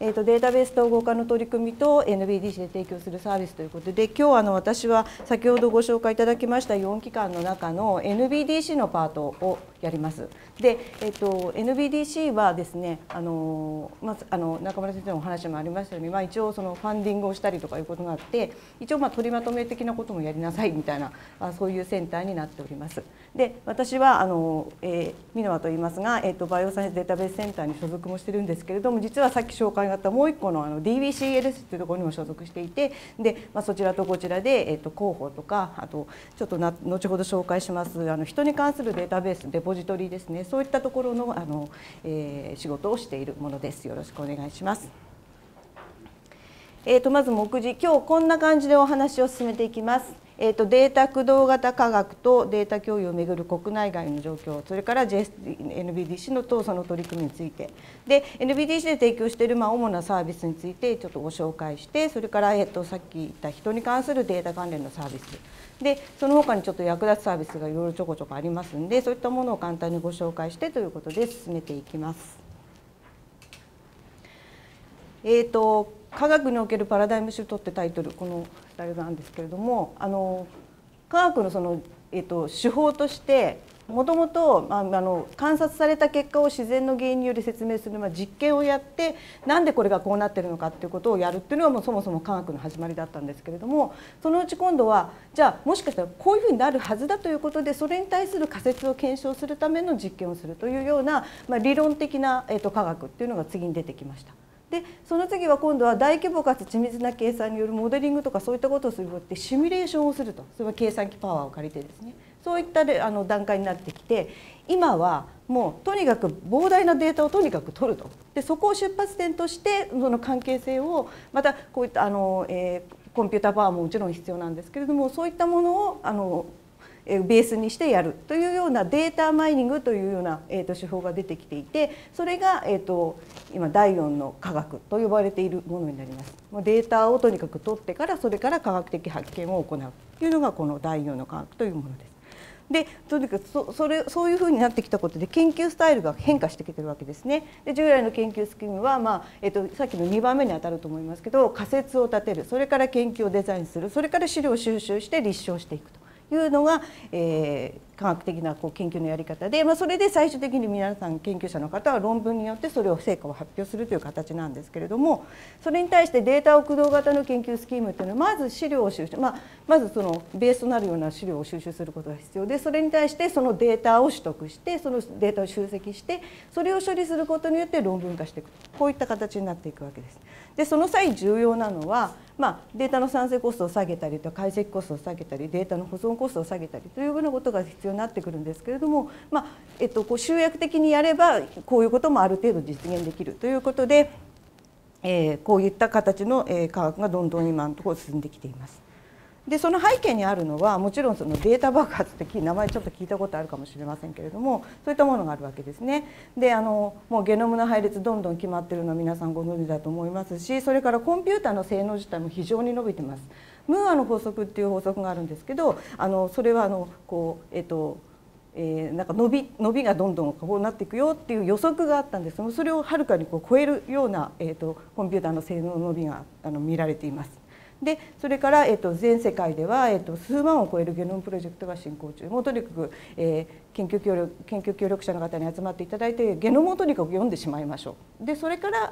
データベース統合化の取り組みと NBDC で提供するサービスということで、今日私は先ほどご紹介いただきました4機関の中の NBDC のパートをやります。で、NBDC はですね、中村先生のお話もありましたように、一応そのファンディングをしたりとかいうことがあって、一応取りまとめ的なこともやりなさいみたいなそういうセンターになっております。で、私は箕輪と言いますが、バイオサイエンスデータベースセンターに所属もしてるんですけれども、実はさっき紹介があったもう一個のDBCLS というところにも所属していて、で、そちらとこちらで広報とか、あとちょっと後ほど紹介します人に関するデータベースデポジトリですね、そういったところの仕事をしているものです。よろしくお願いします。まず目次、今日こんな感じでお話を進めていきます。データ駆動型科学とデータ共有をめぐる国内外の状況、それから NBDC のとその取り組みについて、で NBDC で提供している主なサービスについてちょっとご紹介して、それからさっき言った人に関するデータ関連のサービスで、その他にちょっと役立つサービスがいろいろちょこちょこありますので、そういったものを簡単にご紹介してということで進めていきます。科学におけるパラダイムシフトってタイトル、このスタイルなんですけれども、科学の手法としてもともと観察された結果を自然の原因により説明する実験をやって、なんでこれがこうなってるのかっていうことをやるっていうのがもうそもそも科学の始まりだったんですけれども、そのうち今度はじゃあもしかしたらこういうふうになるはずだということで、それに対する仮説を検証するための実験をするというような、理論的な科学っていうのが次に出てきました。でその次は今度は大規模かつ緻密な計算によるモデリングとかそういったことをすることでシミュレーションをすると、それは計算機パワーを借りてですね、そういった段階になってきて、今はもうとにかく膨大なデータをとにかく取ると、でそこを出発点としてその関係性をまたこういったコンピューターパワーももちろん必要なんですけれども、そういったものをベースにしてやるというようなデータマイニングというような手法が出てきていて、それが今第4の科学と呼ばれているものになります。データをとにかく取ってから、それから科学的発見を行うというのがこの第4の科学というものです。でとにかくそういうふうになってきたことで研究スタイルが変化してきてるわけですね。で従来の研究スキームは、さっきの2番目に当たると思いますけど、仮説を立てる、それから研究をデザインする、それから資料を収集して立証していくというのが、科学的な研究のやり方で、それで最終的に皆さん研究者の方は論文によってそれを成果を発表するという形なんですけれども、それに対してデータを駆動型の研究スキームというのはまず資料を収集、まずそのベースとなるような資料を収集することが必要で、それに対してそのデータを取得して、そのデータを集積して、それを処理することによって論文化していく、こういった形になっていくわけです。でその際重要なのは、データの産生コストを下げたりとか解析コストを下げたり、データの保存コストを下げたりというようなことが必要になってくるんですけれども、集約的にやればこういうこともある程度実現できるということで、こういった形の科学がどんどん今のところ進んできています。でその背景にあるのはもちろんそのデータ爆発的名前ちょっと聞いたことあるかもしれませんけれども、そういったものがあるわけですね。でもうゲノムの配列どんどん決まっているのは皆さんご存知だと思いますし、それからコンピューターの性能自体も非常に伸びてます。ムーアの法則っていう法則があるんですけど、それはなんか伸びがどんどんこうなっていくよっていう予測があったんですが、それをはるかに超えるような、コンピューターの性能の伸びが見られています。でそれから、全世界では、数万を超えるゲノムプロジェクトが進行中、もうとにかく、研究協力者の方に集まっていただいて、ゲノムをとにかく読んでしまいましょう。でそれから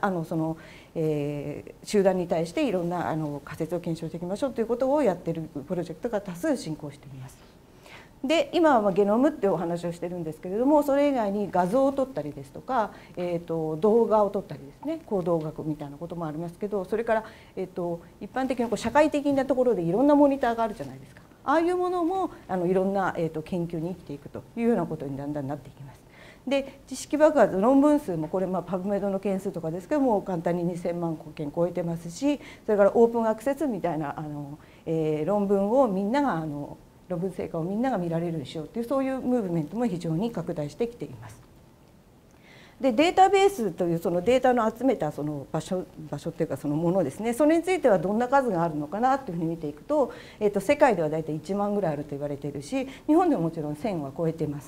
集団に対していろんな仮説を検証していきましょうということをやっているプロジェクトが多数進行しています。で今はゲノムっていうお話をしてるんですけれども、それ以外に画像を撮ったりですとか、動画を撮ったりですね、行動学みたいなこともありますけど、それから、一般的に社会的なところでいろんなモニターがあるじゃないですか。ああいうものもいろんな、研究に生きていくというようなことにだんだんなっていきます。で知識爆発、論文数もこれパブメドの件数とかですけども簡単に2000万件超えてますし、それからオープンアクセスみたいな論文をみんなが論文成果をみんなが見られるようにしようという、そういうムーブメントも非常に拡大してきています。でデータベースというそのデータの集めたその場所っていうかそのものですね、それについてはどんな数があるのかなというふうに見ていくと、世界では大体1万ぐらいあると言われているし、日本でももちろん1000は超えています。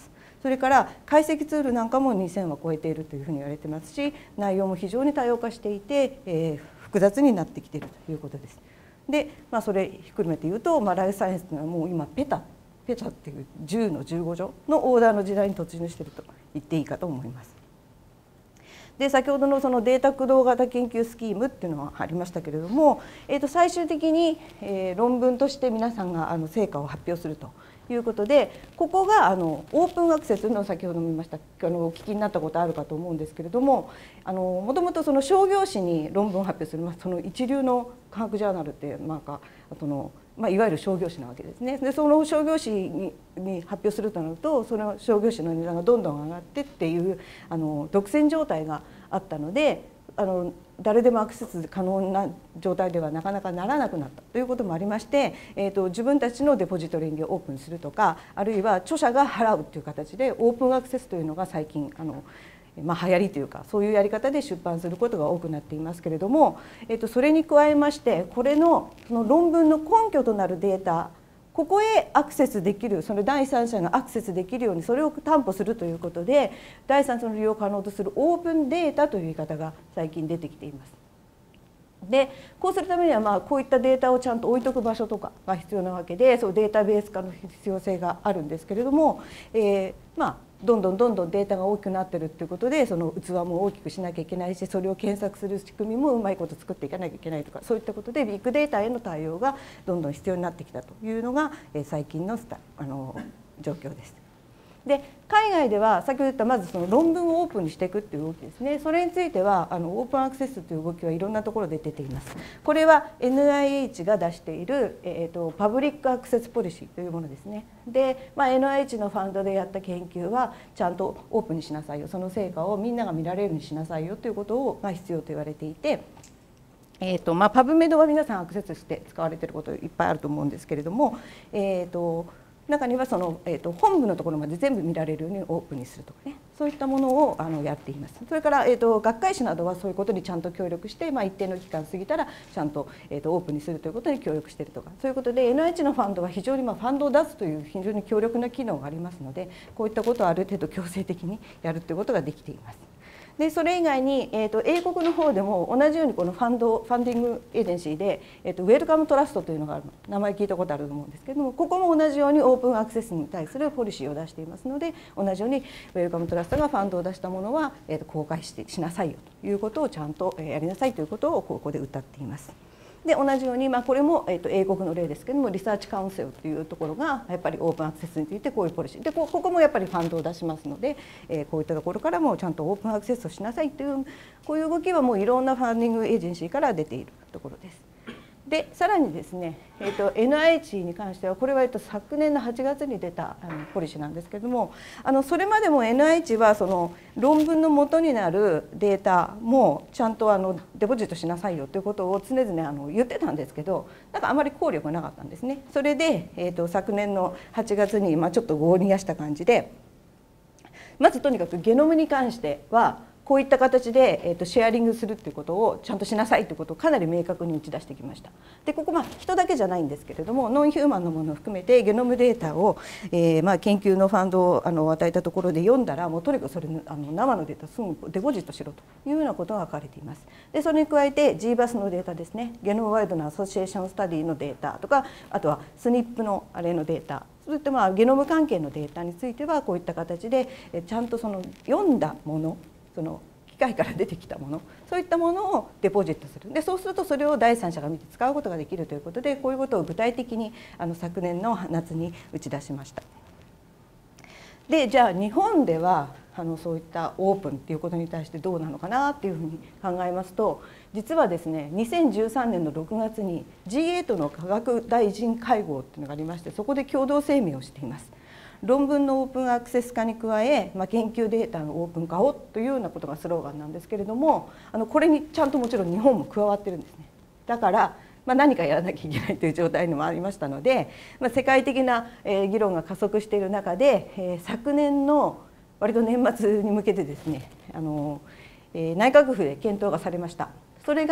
それから解析ツールなんかも2000は超えているというふうに言われてますし、内容も非常に多様化していて、複雑になってきているということです。で、それ含めて言うと、ライフサイエンスというのはもう今ペタっていう10の15乗のオーダーの時代に突入していると言っていいかと思います。で、先ほどのそのデータ駆動型研究スキームっていうのはありましたけれども、最終的に論文として皆さんが成果を発表するということで、ここがオープンアクセスの先ほども言いました、お聞きになったことあるかと思うんですけれども、もともとその商業誌に論文を発表する、その一流の科学ジャーナルっていわゆる商業誌なわけですね。で、その商業誌に発表するとなると、その商業誌の値段がどんどん上がってっていう独占状態があったので、誰でもアクセス可能な状態ではなかなかならなくなったということもありまして、自分たちのデポジトリにオープンするとか、あるいは著者が払うという形でオープンアクセスというのが最近流行りというか、そういうやり方で出版することが多くなっていますけれども、それに加えまして、これのその論文の根拠となるデータ、ここへアクセスできる、その第三者がアクセスできるようにそれを担保するということで、第三者の利用を可能とするオープンデータという言い方が最近出てきています。で、こうするためにはこういったデータをちゃんと置いとく場所とかが必要なわけで、そうデータベース化の必要性があるんですけれども、どんどんデータが大きくなってるっていうことで、その器も大きくしなきゃいけないし、それを検索する仕組みもうまいこと作っていかなきゃいけないとか、そういったことでビッグデータへの対応がどんどん必要になってきたというのが最近の状況です。で、海外では先ほど言ったまずその論文をオープンにしていくっていう動きですね。それについてはオープンアクセスという動きはいろんなところで出ています。これは NIH が出している、パブリックアクセスポリシーというものですね。で、NIH のファンドでやった研究はちゃんとオープンにしなさいよ、その成果をみんなが見られるようにしなさいよということを必要と言われていて。パブメドは皆さんアクセスして使われていることいっぱいあると思うんですけれども、中にはその、本部のところまで全部見られるようにオープンにするとかね、そういったものをやっています。それから、学会誌などはそういうことにちゃんと協力して、一定の期間過ぎたらちゃんと、オープンにするということに協力しているとか、そういうことで NIH のファンドは非常にファンドを出すという非常に強力な機能がありますので、こういったことをある程度強制的にやるということができています。で、それ以外に、英国の方でも同じようにこのファンディングエージェンシーで、ウェルカムトラストというのがあるの、名前聞いたことあると思うんですけれども、ここも同じようにオープンアクセスに対するポリシーを出していますので、同じようにウェルカムトラストがファンドを出したものは、公開しなさいよということをちゃんとやりなさいということをここで謳っています。で、同じように、これも、英国の例ですけれども、リサーチカウンセルというところがやっぱりオープンアクセスについてこういうポリシーで、ここもやっぱりファンドを出しますので、こういったところからもちゃんとオープンアクセスをしなさいという、こういう動きはもういろんなファンディングエージェンシーから出ているところです。で、さらにですね、NIH に関してはこれは昨年の8月に出たポリシーなんですけれども、それまでも NIH はその論文の元になるデータもちゃんとデポジットしなさいよということを常々言ってたんですけど、なんかあまり効力がなかったんですね。それで、昨年の8月にちょっと合にやした感じで、まずとにかくゲノムに関してはこういった形で、シェアリングするということをちゃんとしなさいということをかなり明確に打ち出してきました。で、ここ人だけじゃないんですけれども、ノンヒューマンのものを含めてゲノムデータを、研究のファンドを与えたところで読んだら、もうとにかくそれ生のデータすぐデポジットしろというようなことが書かれています。で、それに加えて GBAS のデータですね、ゲノムワイドのアソシエーションスタディのデータとか、あとは SNP のあれのデータ、そういったゲノム関係のデータについてはこういった形でちゃんとその読んだもの、その機械から出てきたもの、そういったものをデポジットする。で、そうするとそれを第三者が見て使うことができるということで、こういうことを具体的に昨年の夏に打ち出しました。で、じゃあ日本ではそういったオープンっていうことに対してどうなのかなっていうふうに考えますと、実はですね、2013年の6月に G8 の科学大臣会合っていうのがありまして、そこで共同声明をしています。論文のオープンアクセス化に加え、研究データのオープン化をというようなことがスローガンなんですけれども、これにちゃんともちろん日本も加わってるんですね。だから何かやらなきゃいけないという状態にもありましたので、世界的な議論が加速している中で、昨年の割と年末に向けてですね、内閣府で検討がされました。それが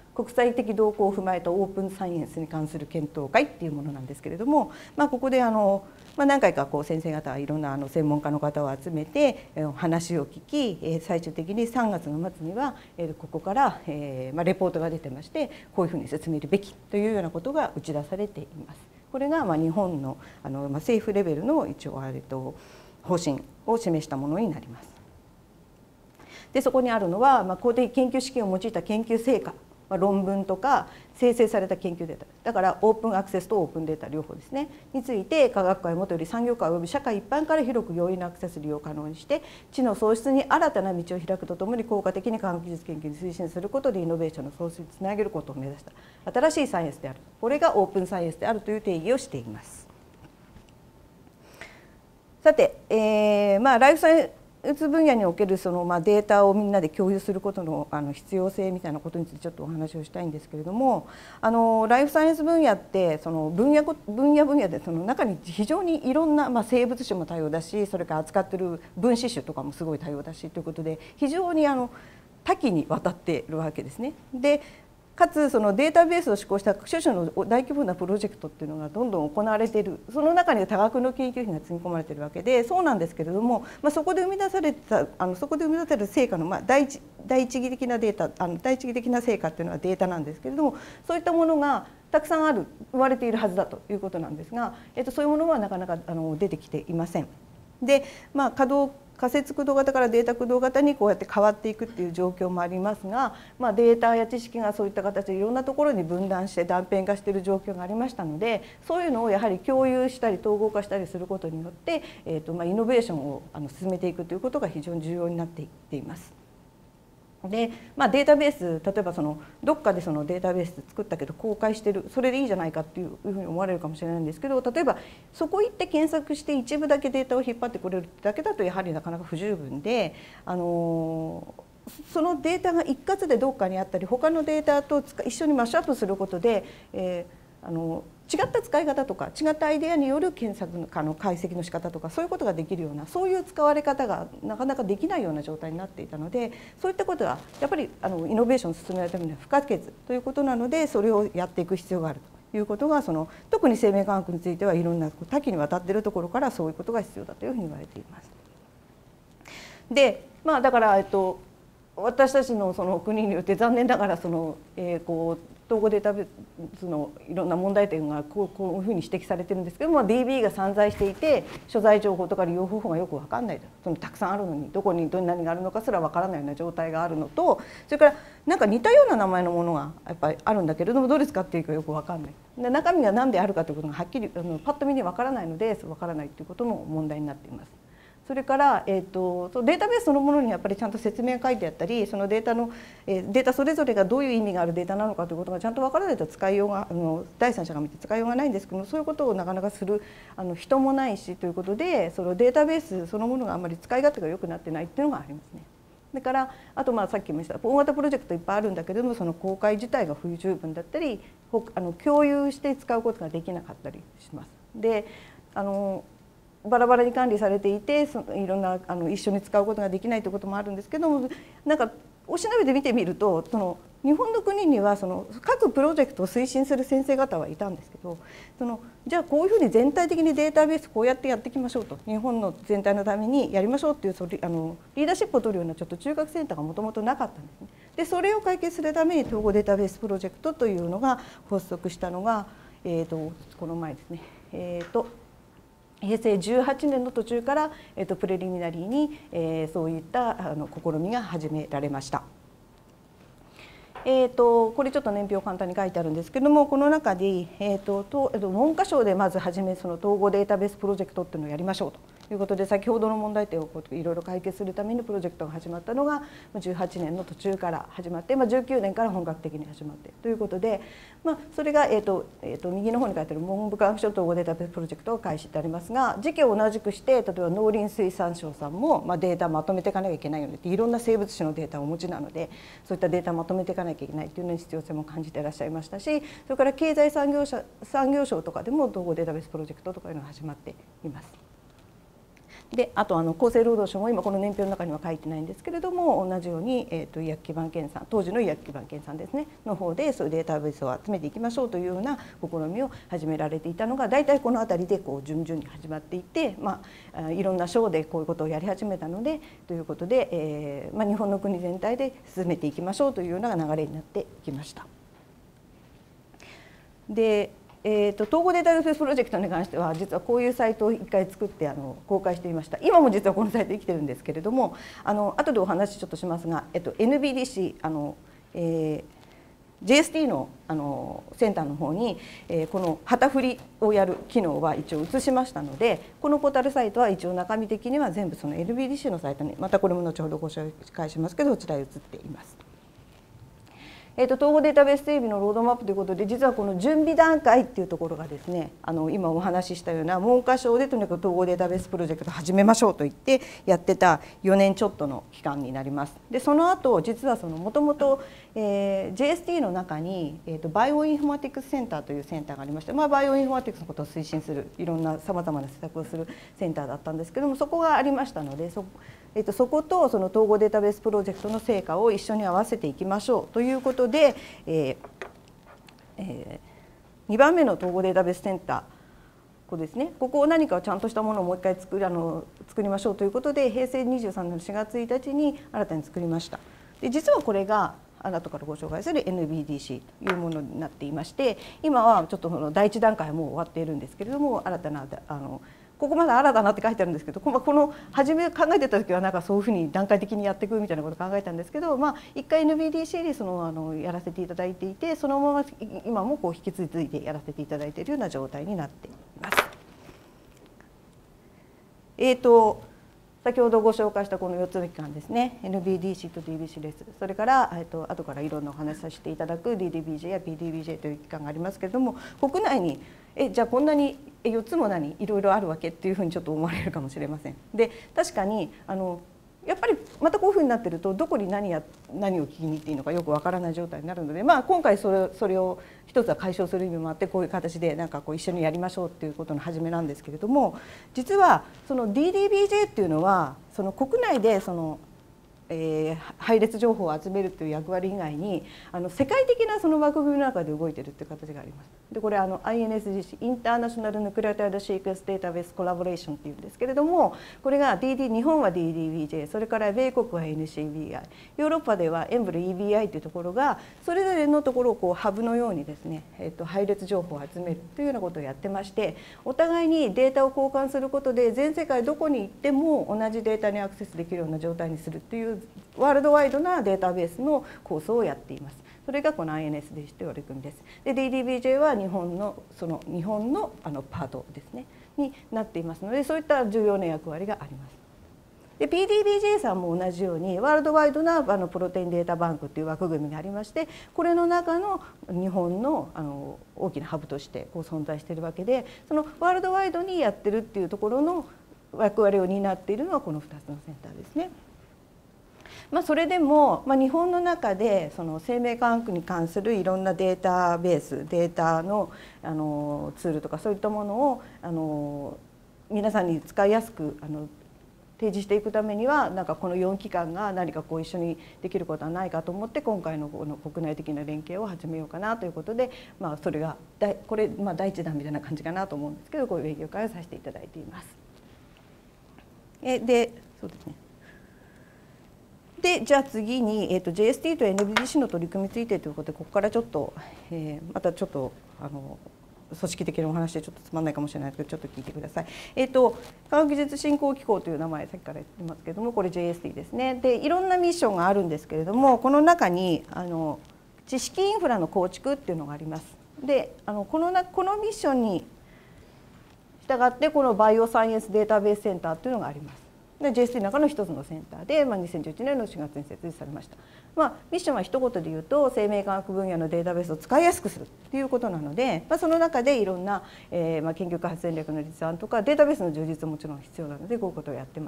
国際的動向を踏まえたオープンサイエンスに関する検討会っていうものなんですけれども、ここで何回か先生方はいろんな専門家の方を集めて話を聞き、最終的に3月の末にはここからレポートが出てまして、こういうふうに進めるべきというようなことが打ち出されています。これが日本の政府レベルの一応方針を示したものになります。でそこにあるのは公的研究資金を用いた研究成果、論文とか生成された研究データ、だからオープンアクセスとオープンデータ両方ですねについて、科学界もとより産業界および社会一般から広く容易なアクセス利用可能にして、知の創出に新たな道を開くとともに効果的に科学技術研究に推進することでイノベーションの創出につなげることを目指した新しいサイエンスである、これがオープンサイエンスであるという定義をしています。さて、ライフサイエンス分野におけるデータをみんなで共有することの必要性みたいなことについてちょっとお話をしたいんですけれども、ライフサイエンス分野って分野で中に非常にいろんな、生物種も多様だし、それから扱っている分子種とかもすごい多様だしということで、非常に多岐にわたっているわけですね。でかつデータベースを施行した種々の大規模なプロジェクトっていうのがどんどん行われている、その中に多額の研究費が積み込まれているわけで、そうなんですけれども、そこで生み出される成果の第一義的なデータ、第一義的な成果っていうのはデータなんですけれども、そういったものがたくさん生まれているはずだということなんですが、そういうものはなかなか出てきていません。で、仮説駆動型からデータ駆動型にこうやって変わっていくっていう状況もありますが、データや知識がそういった形でいろんなところに分断して断片化している状況がありましたので、そういうのをやはり共有したり統合化したりすることによって、イノベーションを進めていくということが非常に重要になっていっています。でデータベース、例えばどっかでデータベース作ったけど公開してる、それでいいじゃないかっていうふうに思われるかもしれないんですけど、例えばそこ行って検索して一部だけデータを引っ張ってくれるだけだとやはりなかなか不十分で、そのデータが一括でどっかにあったり、他のデータと一緒にマッシュアップすることで、違った使い方とか違ったアイデアによる検索の解析の仕方とか、そういうことができるような、そういう使われ方がなかなかできないような状態になっていたので、そういったことはやっぱりイノベーションを進めるためには不可欠ということなので、それをやっていく必要があるということが、特に生命科学についてはいろんな多岐にわたっているところからそういうことが必要だというふうに言われています。でだから私たちの国によって残念ながら統合データベースのいろんな問題点がこういうふうに指摘されてるんですけども、DB が散在していて所在情報とか利用方法がよく分かんないと、たくさんあるのにどこに何があるのかすら分からないような状態があるのと、それからなんか似たような名前のものがやっぱりあるんだけれども、どれ使っていいかよく分かんない、で中身が何であるかということがはっきりパッと見に分からないので分からないということも問題になっています。それから、データベースそのものにやっぱりちゃんと説明が書いてあったり、そのデータそれぞれがどういう意味があるデータなのかということがちゃんと分からないと使いようが第三者が見て使いようがないんですけども、そういうことをなかなかする人もないしということで、そのデータベースそのものがあまり使い勝手が良くなってないっていうのがありますね。だからあとさっきも言った大型プロジェクトいっぱいあるんだけれども、その公開自体が不十分だったり共有して使うことができなかったりします。でバラバラに管理されていていろんな一緒に使うことができないということもあるんですけども、なんかおしなべて見てみると日本の国には各プロジェクトを推進する先生方はいたんですけど、じゃあこういうふうに全体的にデータベースこうやってやっていきましょうと、日本の全体のためにやりましょうっていうリーダーシップを取るようなちょっと中核センターがもともとなかったんですね。でそれを解決するために統合データベースプロジェクトというのが発足したのが、この前ですね、平成18年の途中から、プレリミナリーに、そういった試みが始められました。これちょっと年表を簡単に書いてあるんですけども、この中で、文科省でまず初め統合データベースプロジェクトっていうのをやりましょうということで、先ほどの問題点をいろいろ解決するためにプロジェクトが始まったのが18年の途中から始まって、19年から本格的に始まってということで、それが、右の方に書いてある文部科学省統合データベースプロジェクトが開始でありますが、時期を同じくして例えば農林水産省さんも、データまとめていかなきゃいけないよねって、いろんな生物種のデータをお持ちなので、そういったデータまとめていかなきゃいけないというのに必要性も感じていらっしゃいましたし、それから経済産業省とかでも統合データベースプロジェクトとかいうのが始まっています。 であと厚生労働省も今この年表の中には書いてないんですけれども、同じように、医薬基盤検査、当時の医薬基盤検査ですねの方でそういうデータベースを集めていきましょうというような試みを始められていたのが、大体この辺りでこう順々に始まっていて、いろんな省でこういうことをやり始めたのでということで、日本の国全体で進めていきましょうというような流れになっていきました。で統合データベースプロジェクトに関しては実はこういうサイトを一回作って公開していました。今も実はこのサイト生きてるんですけれども、後でお話ちょっとしますが、NBDC JST のセンターの方に、この旗振りをやる機能は一応移しましたので、このポータルサイトは一応中身的には全部その NBDC のサイトに、またこれも後ほどご紹介しますけど、そちらに移っています。統合データベース整備のロードマップということで、実はこの準備段階っていうところがですね、今お話ししたような文科省でとにかく統合データベースプロジェクト始めましょうと言ってやってた4年ちょっとの期間になります。でその後実はもともと JST の中に、バイオインフォマティクスセンターというセンターがありまして、バイオインフォマティクスのことを推進するいろんなさまざまな施策をするセンターだったんですけども、そこがありましたので、そことその統合データベースプロジェクトの成果を一緒に合わせていきましょうということで、2番目の統合データベースセンター、ここですね、ここを何かちゃんとしたものをもう一回作りましょうということで、平成23年の4月1日に新たに作りました。で実はこれが後からご紹介する NBDC というものになっていまして、今はちょっとその第一段階はもう終わっているんですけれども、新たなここまだ新たなって書いてあるんですけど、この初め考えてた時はなんかそういうふうに段階的にやっていくみたいなことを考えたんですけど、一回 NBDC でやらせていただいていて、そのまま今もこう引き継いでやらせていただいているような状態になっています。先ほどご紹介したこの4つの機関ですね、NBDC と DBC です。それから後からいろんなお話させていただく DDBJ や PDBJ という機関がありますけれども、国内にじゃあこんなに4つもいろいろあるわけっていうふうにちょっと思われるかもしれません。で確かにやっぱりまたこういうふうになってると、どこに何を聞きに行っていいのかよくわからない状態になるので、今回それを一つは解消する意味もあって、こういう形でなんかこう一緒にやりましょうっていうことの始めなんですけれども、実はその DDBJ っていうのはその国内で配列情報を集めるという役割以外に世界的なその枠組みの中で動いているという形があります。でこれINSGC インターナショナルヌクレオタイドシークエンスデータベースコラボレーションっていうんですけれども、これが日本は DDBJ、 それから米国は NCBI、 ヨーロッパではエンブル EBI というところがそれぞれのところをこうハブのようにですね、配列情報を集めるというようなことをやってまして、お互いにデータを交換することで全世界どこに行っても同じデータにアクセスできるような状態にするというワールドワイドなデータベースの構想をやっています。それがこの INSDC という取り組みです。で DDBJ は日本のパートですねになっていますので、そういった重要な役割があります。で PDBJ さんも同じようにワールドワイドなプロテインデータバンクという枠組みがありまして、これの中の日本の大きなハブとしてこう存在しているわけで、そのワールドワイドにやってるっていうところの役割を担っているのはこの2つのセンターですね。それでも、日本の中でその生命科学に関するいろんなデータベース、データのツールとかそういったものを皆さんに使いやすく提示していくためには、なんかこの4機関が何かこう一緒にできることはないかと思って、今回のこの国内的な連携を始めようかなということで、それがこれ第一弾みたいな感じかなと思うんですけど、こういう勉強会をさせていただいています。でそうですね。でじゃあ次に、JST と NBDC の取り組みについてということで、ここからちょっと、またちょっと組織的なお話でちょっとつまんないかもしれないですけど、ちょっと聞いてください。科学技術振興機構という名前さっきから言ってますけれども、これ JST ですね。でいろんなミッションがあるんですけれども、この中に知識インフラの構築っていうのがあります。でこのミッションに従ってこのバイオサイエンスデータベースセンターというのがあります。で JST の中の一つのセンターで、2011年の4月に設立されました。ミッションは一言で言うと、生命科学分野のデータベースを使いやすくするということなので、その中でいろんな、研究開発戦略の立案とかデータベースの充実ももちろん必要なので、こういうことをやってます。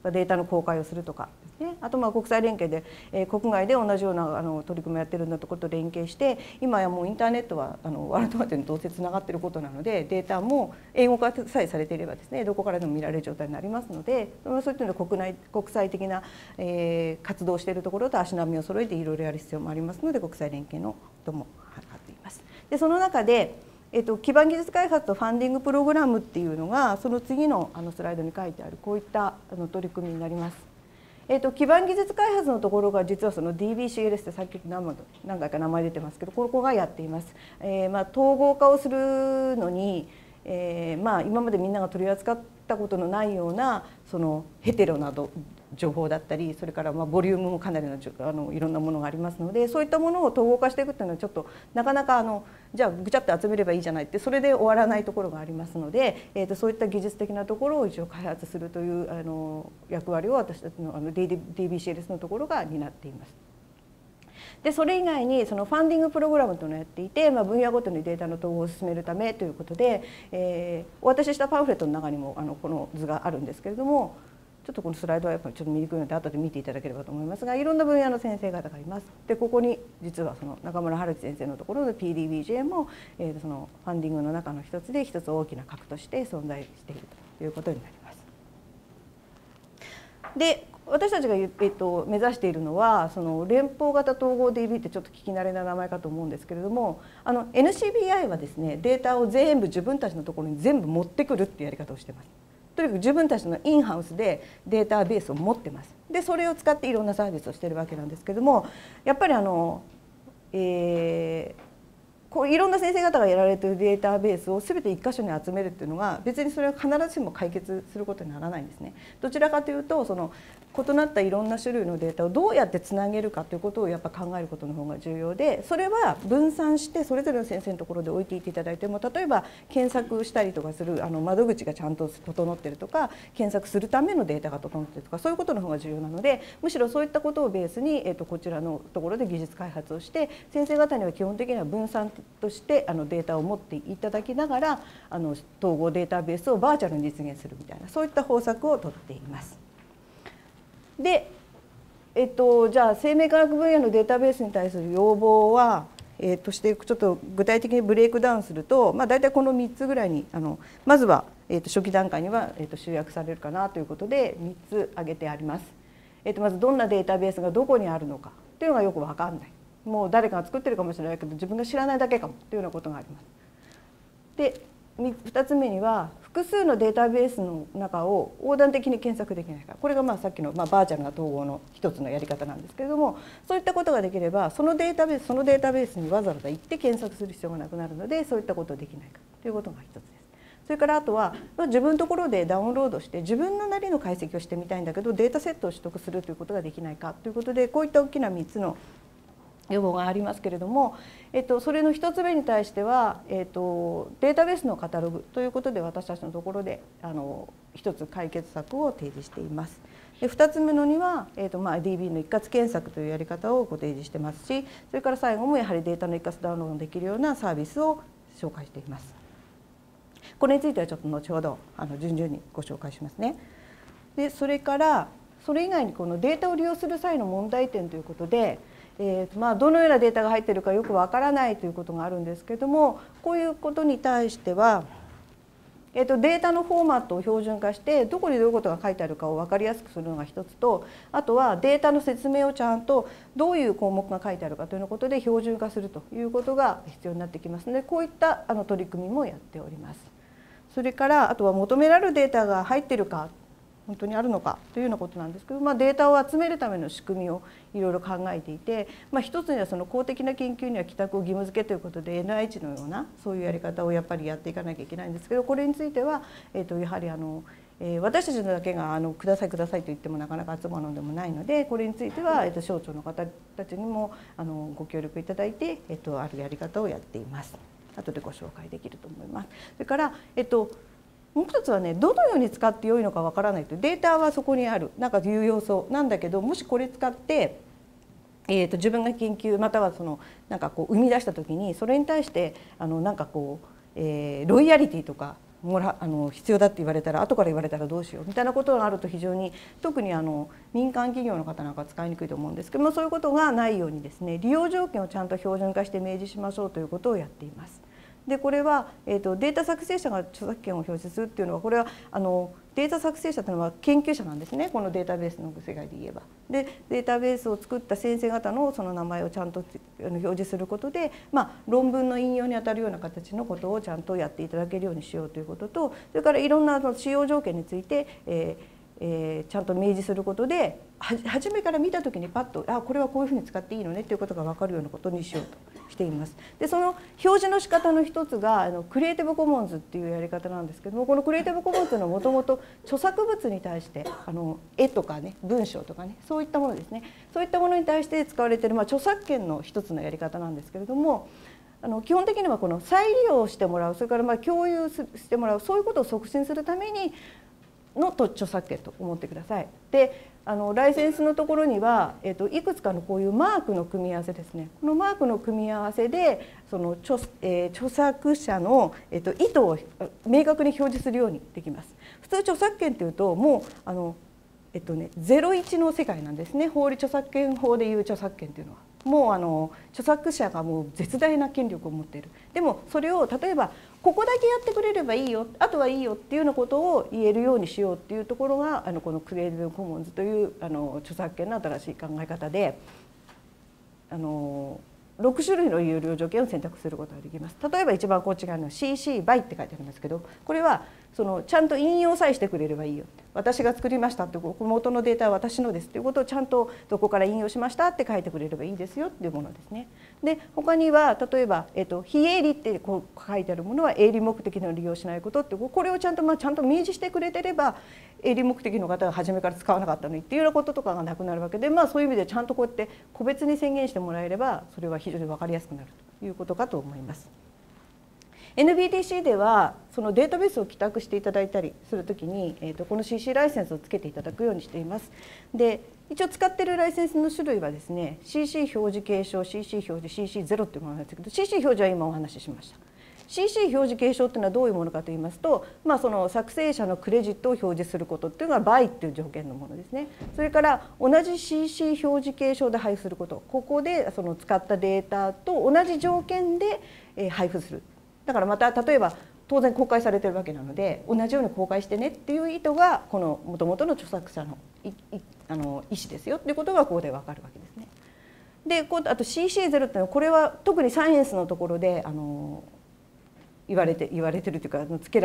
データの公開をするとかですね、あと国際連携で、国外で同じような取り組みをやっているようなところと連携して、今やもうインターネットはワールドワイドにどうせつながっていることなので、データも英語化さえされていればですね、どこからでも見られる状態になりますので、そういったので国際的な、活動をしているところと足並みを揃えていろいろやる必要もありますので、国際連携のことも図っています。でその中で基盤技術開発とファンディングプログラムっていうのがその次のスライドに書いてあるこういった取り組みになります。基盤技術開発のところが実はその DBCLS ってさっき何回か名前出てますけど、ここがやっています。統合化をするのに、今までみんなが取り扱ったことのないようなそのヘテロなど情報だったり、それからボリュームもかなりのいろんなものがありますので、そういったものを統合化していくっていうのはちょっとなかなかじゃあぐちゃって集めればいいじゃないってそれで終わらないところがありますので、そういった技術的なところを一応開発するという役割を私たちのDBCLS のところが担っています。でそれ以外にそのファンディングプログラムというのをやっていて、分野ごとにデータの統合を進めるためということで、お渡ししたパンフレットの中にもこの図があるんですけれども、ちょっとこのスライドはやっぱりちょっと見にくいので後で見ていただければと思いますが、いろんな分野の先生方がいます。でここに実はその中村春樹先生のところの PDBJ も、そのファンディングの中の一つで一つ大きな核として存在しているということになります。で私たちが、目指しているのはその連邦型統合 DB ってちょっと聞き慣れない名前かと思うんですけれども、NCBI はですねデータを全部自分たちのところに全部持ってくるっていうやり方をしています。とにかく自分たちのインハウスでデータベースを持ってます。でそれを使っていろんなサービスをしているわけなんですけども、やっぱりいろんな先生方がやられているデータベースを全て一箇所に集めるっていうのが別にそれは必ずしも解決することにならないんですね。どちらかというとその異なったいろんな種類のデータをどうやってつなげるかということをやっぱ考えることの方が重要で、それは分散してそれぞれの先生のところで置いていっていただいても、例えば検索したりとかする窓口がちゃんと整っているとか、検索するためのデータが整っているとか、そういうことの方が重要なので、むしろそういったことをベースに、こちらのところで技術開発をして、先生方には基本的には分散としてデータを持っていただきながら統合データベースをバーチャルに実現するみたいな、そういった方策をとっています。で、じゃあ生命科学分野のデータベースに対する要望は、としてちょっと具体的にブレイクダウンすると、大体この3つぐらいにまずは、初期段階には、集約されるかなということで3つ挙げてあります。まずどんなデータベースがどこにあるのかというのがよく分かんない。もう誰かが作ってるかもしれないけど自分が知らないだけかもというようなことがあります。で2つ目には複数のデータベースの中を横断的に検索できないか、これがさっきのバーチャルな統合の一つのやり方なんですけれども、そういったことができればそのデータベースにわざわざ行って検索する必要がなくなるので、そういったことができないかということが一つです。それからあとは自分のところでダウンロードして自分のなりの解析をしてみたいんだけどデータセットを取得するということができないかということで、こういった大きな3つの要望がありますけれども、それの1つ目に対しては、データベースのカタログということで私たちのところで一つ解決策を提示しています。で2つ目のには、DB の一括検索というやり方をご提示してますし、それから最後もやはりデータの一括ダウンロードできるようなサービスを紹介しています。これについてはちょっと後ほど順々にご紹介しますね。でそれからそれ以外にこのデータを利用する際の問題点ということで、どのようなデータが入っているかよくわからないということがあるんですけれども、こういうことに対しては、データのフォーマットを標準化してどこにどういうことが書いてあるかを分かりやすくするのが一つと、あとはデータの説明をちゃんとどういう項目が書いてあるかということで標準化するということが必要になってきますので、こういった取り組みもやっております。それからあとは求められるデータが入っているか本当にあるのかというようなことなんですけど、データを集めるための仕組みをいろいろ考えていて、一つにはその公的な研究には帰宅を義務付けということで NIH のようなそういうやり方をやっぱりやっていかなきゃいけないんですけど、これについては、やはり私たちだけがくださいくださいと言ってもなかなか集まるのでもないので、これについては省庁の方たちにもご協力いただいて、あるやり方をやっています。後でご紹介できると思います。それからもう一つはね、どのように使ってよいのかわからないという、データはそこにあるなんか有用そうなんだけど、もしこれ使って、自分が研究またはなんか生み出した時にそれに対してロイヤリティとか必要だって言われたら後から言われたらどうしようみたいなことがあると非常に特に民間企業の方なんか使いにくいと思うんですけども、そういうことがないようにですね、利用条件をちゃんと標準化して明示しましょうということをやっています。でこれは、データ作成者が著作権を表示するっていうのは、これはデータ作成者というのは研究者なんですね、このデータベースの世界で言えば。でデータベースを作った先生方のその名前をちゃんと表示することで、論文の引用にあたるような形のことをちゃんとやっていただけるようにしようということと、それからいろんな使用条件について、ちゃんと明示することで初めから見た時にパッとこれはこういうふうに使っていいのねということが分かるようなことにしようとしています。でその表示の仕方の一つがクリエイティブコモンズっていうやり方なんですけども、このクリエイティブコモンズというのはもともと著作物に対して絵とかね、文章とかね、そういったものですね、そういったものに対して使われている、著作権の一つのやり方なんですけれども、基本的にはこの再利用してもらう、それから共有してもらう、そういうことを促進するためにの著作権と思ってください。でライセンスのところにはいくつかのこういうマークの組み合わせですね、このマークの組み合わせでその著作者の意図を明確に表示するようにできます。普通著作権というともう01の世界なんですね。法律著作権法でいう著作権というのは。もう著作者がもう絶大な権力を持っている。でもそれを例えばここだけやってくれればいいよ、あとはいいよっていうようなことを言えるようにしようっていうところがこのクリエイティブコモンズという著作権の新しい考え方で、6種類の有料条件を選択することができます。例えば一番こっち側の CC BY って書いてありますけど、これはちゃんと引用さえしてくれればいいよ、私が作りましたって、元のデータは私のですということをちゃんとどこから引用しましたって書いてくれればいいですよっていうものですね。で他には例えば、非営利ってこう書いてあるものは営利目的の利用しないことって、これをちゃんと明示してくれてれば営利目的の方が初めから使わなかったのにっていうようなこととかがなくなるわけで、そういう意味でちゃんとこうやって個別に宣言してもらえればそれは非常に分かりやすくなるということかと思います。NBTC ではそのデータベースを帰宅していただいたりするときに、この CC ライセンスをつけていただくようにしています。で一応使っているライセンスの種類はですね、 CC 表示継承、 CC 表示、 CC0 というものなんですけど、 CC 表示は今お話ししました。 CC 表示継承というのはどういうものかといいますと、その作成者のクレジットを表示することっていうのが BY っていう条件のものですね。それから同じ CC 表示継承で配布すること、ここでその使ったデータと同じ条件で配布する。だからまた例えば当然公開されてるわけなので、同じように公開してねっていう意図がこの元々の著作者の意思ですよっていうことがここで分かるわけですね。であと CC0 っていうのは、これは特にサイエンスのところで言われてるというか時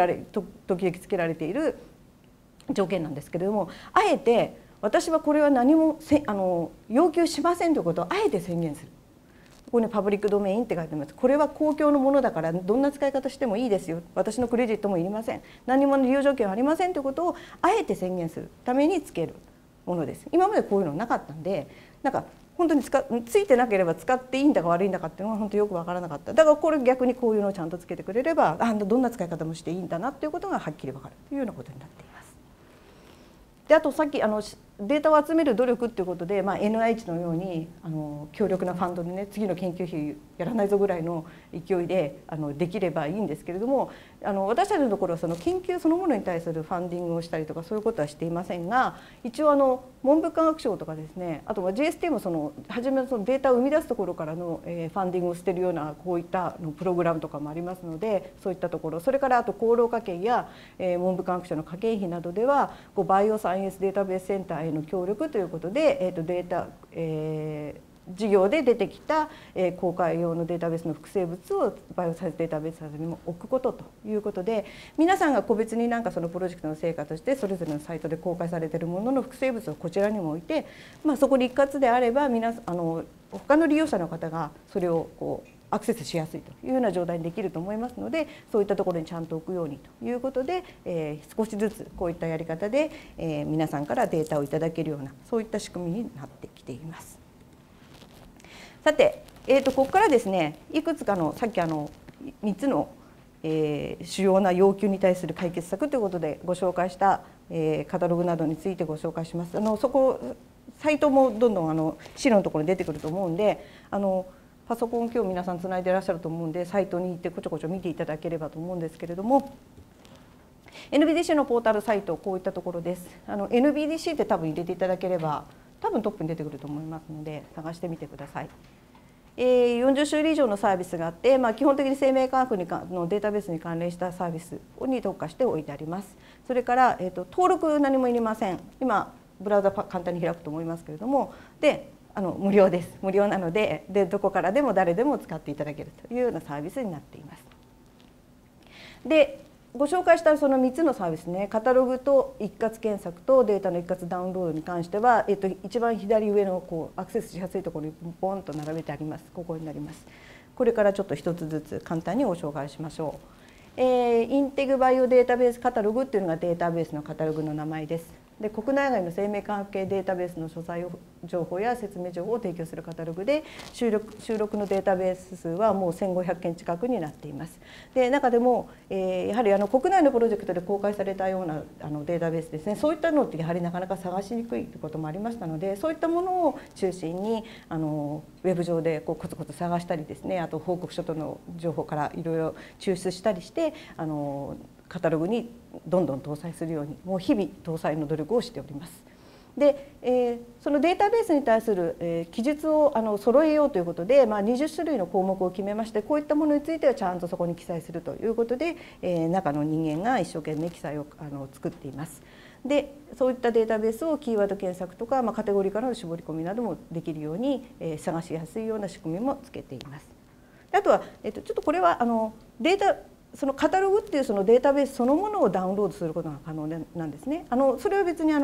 々つけられている条件なんですけれども、あえて私はこれは何も要求しませんということをあえて宣言する。ここにパブリックドメインって書いてあります。これは公共のものだからどんな使い方してもいいですよ、私のクレジットもいりません、何も利用条件はありませんということをあえて宣言するためにつけるものです。今までこういうのなかったんで、本当についてなければ使っていいんだか悪いんだかっていうのが本当によく分からなかった。だからこれ逆にこういうのをちゃんとつけてくれれば、どんな使い方もしていいんだなっていうことがはっきり分かるというようなことになっています。であとさっきデータを集める努力っていうことで、NIH のように強力なファンドでね、次の研究費やらないぞぐらいの勢いでできればいいんですけれども、私たちのところはその研究そのものに対するファンディングをしたりとかそういうことはしていませんが、一応文部科学省とかですね、あとは JST も初めのデータを生み出すところからのファンディングをしているようなこういったプログラムとかもありますので、そういったところ、それからあと厚労科研や文部科学省の科研費などではバイオサイエンスデータベースセンターへの協力ということで、データ、事業で出てきた公開用のデータベースの複製物をバイオサイエンスデータベースにも置くことということで、皆さんが個別にそのプロジェクトの成果としてそれぞれのサイトで公開されているものの複製物をこちらにも置いて、そこに一括であれば他の利用者の方がそれをアクセスしやすいというような状態にできると思いますので、そういったところにちゃんと置くようにということで、少しずつこういったやり方で、皆さんからデータをいただけるようなそういった仕組みになってきています。さて、ここからですね、いくつかのさっき3つの、主要な要求に対する解決策ということでご紹介した、カタログなどについてご紹介します。サイトもどんどん資料のところに出てくると思うんで、パソコン今日皆さんつないでいらっしゃると思うんで、サイトに行ってこちょこちょ見ていただければと思うんですけれども、 NBDC のポータルサイト、こういったところです。NBDC って多分入れていただければ多分トップに出てくると思いますので探してみてください。40種類以上のサービスがあって、基本的に生命科学のデータベースに関連したサービスに特化しておいてあります。それから、登録何もいりません。今ブラウザ簡単に開くと思いますけれども、で無料です。無料なので、どこからでも誰でも使っていただけるというようなサービスになっています。でご紹介したその3つのサービスね、カタログと一括検索とデータの一括ダウンロードに関しては、一番左上のアクセスしやすいところにボンと並べてあります。ここになります。これからちょっと一つずつ簡単にご紹介しましょう。インテグバイオデータベースカタログっていうのがデータベースのカタログの名前です。で国内外の生命科学系データベースの所在情報や説明情報を提供するカタログで、収録のデータベース数はもう1500件近くになっています。で中でも、やはり国内のプロジェクトで公開されたようなデータベースですね、そういったのってやはりなかなか探しにくいということもありましたので、そういったものを中心にウェブ上でコツコツ探したりですね、あと報告書との情報からいろいろ抽出したりしてカタログにどんどん搭載するように、もう日々搭載の努力をしております。で、そのデータベースに対する、記述を揃えようということで、20種類の項目を決めまして、こういったものについてはちゃんとそこに記載するということで、中の人間が一生懸命記載を作っています。でそういったデータベースをキーワード検索とか、カテゴリーからの絞り込みなどもできるように、探しやすいような仕組みもつけています。あとは、ちょっとこれはそのカタログっていうそのデータベースそのものをダウンロードすることが可能なんですね。それは別に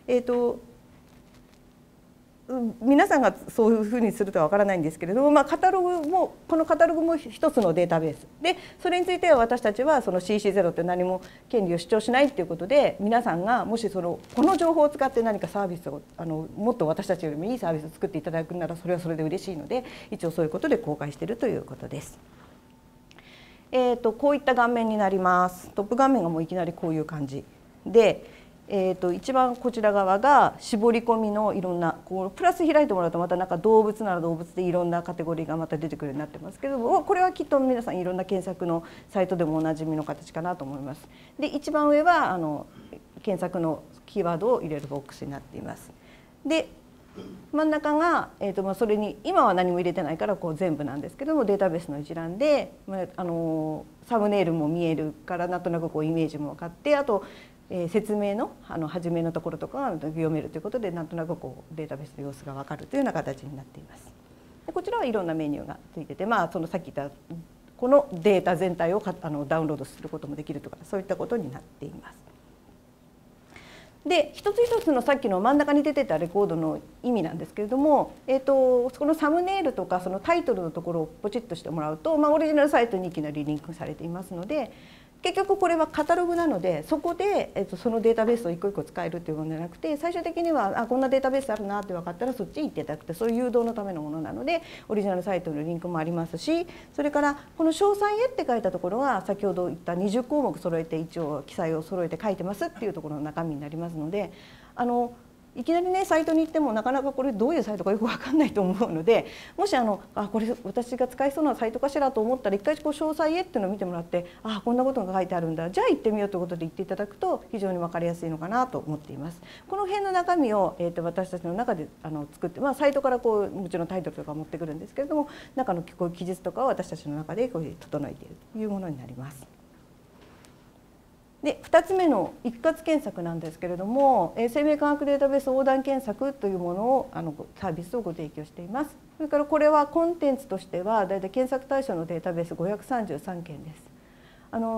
皆さんがそういうふうにするとは分からないんですけれども、このカタログも一つのデータベースで、それについては私たちはその CC0 って何も権利を主張しないっていうことで、皆さんがもしこの情報を使って何かサービスをもっと私たちよりもいいサービスを作っていただくならそれはそれで嬉しいので、一応そういうことで公開しているということです。こういった顔面になります。トップ画面がもういきなりこういう感じで、一番こちら側が絞り込みのいろんなプラス開いてもらうとまたなんか動物なら動物でいろんなカテゴリーがまた出てくるようになってますけども、これはきっと皆さんいろんな検索のサイトでもおなじみの形かなと思います。で一番上は検索のキーワードを入れるボックスになっています。で真ん中が、それに今は何も入れてないから全部なんですけども、データベースの一覧で、サムネイルも見えるからなんとなくイメージも分かって、あと、説明の初めのところとかが読めるということで、なんとなくデータベースの様子が分かるというような形になっています。でこちらはいろんなメニューがついてて、そのさっき言ったこのデータ全体をダウンロードすることもできるとか、そういったことになっています。で一つ一つのさっきの真ん中に出てたレコードの意味なんですけれども、このサムネイルとかそのタイトルのところをポチッとしてもらうと、オリジナルサイトにいきなりリンクされていますので、結局これはカタログなので、そこで、そのデータベースを一個一個使えるというものじゃなくて、最終的にはこんなデータベースあるなって分かったらそっちに行っていただくと、そういう誘導のためのものなので、オリジナルサイトのリンクもありますし、それからこの詳細へって書いたところは先ほど言った20項目揃えて一応記載を揃えて書いてますっていうところの中身になりますので、いきなりねサイトに行ってもなかなかこれどういうサイトかよく分かんないと思うので、もしこれ私が使いそうなサイトかしらと思ったら一回詳細へっていうのを見てもらって、こんなことが書いてあるんだ、じゃあ行ってみようということで言っていただくと非常に分かりやすいのかなと思っています。この辺の中身を、私たちの中で作って、サイトからもちろんタイトルとか持ってくるんですけれども、中のこういう記述とかを私たちの中で整えているというものになります。で2つ目の一括検索なんですけれども、生命科学データベース横断検索というものをサービスをご提供しています。それからこれはコンテンツとしてはだいたい検索対象のデータベース533件です。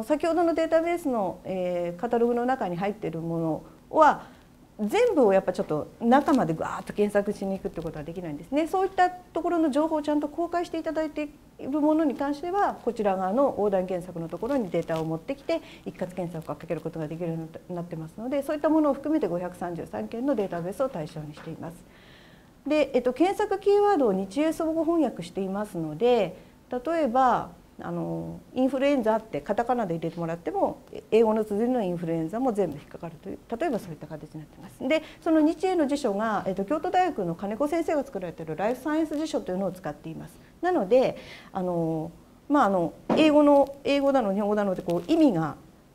先ほどのデータベースの、カタログの中に入っているものは全部をやっぱちょっと中までガーッと検索しに行くってことはできないんですね。そういったところの情報をちゃんと公開していただいているものに関しては、こちら側の横断検索のところにデータを持ってきて一括検索をかけることができるようになってますので、そういったものを含めて533件のデータベースを対象にしています。で、検索キーワードを日英相互翻訳していますので、例えばインフルエンザってカタカナで入れてもらっても英語の綴りのインフルエンザも全部引っかかるという、例えばそういった形になっています。でその日英の辞書が、京都大学の金子先生が作られているライフサイエンス辞書というのを使っています。なので英語なの日本語なので意味が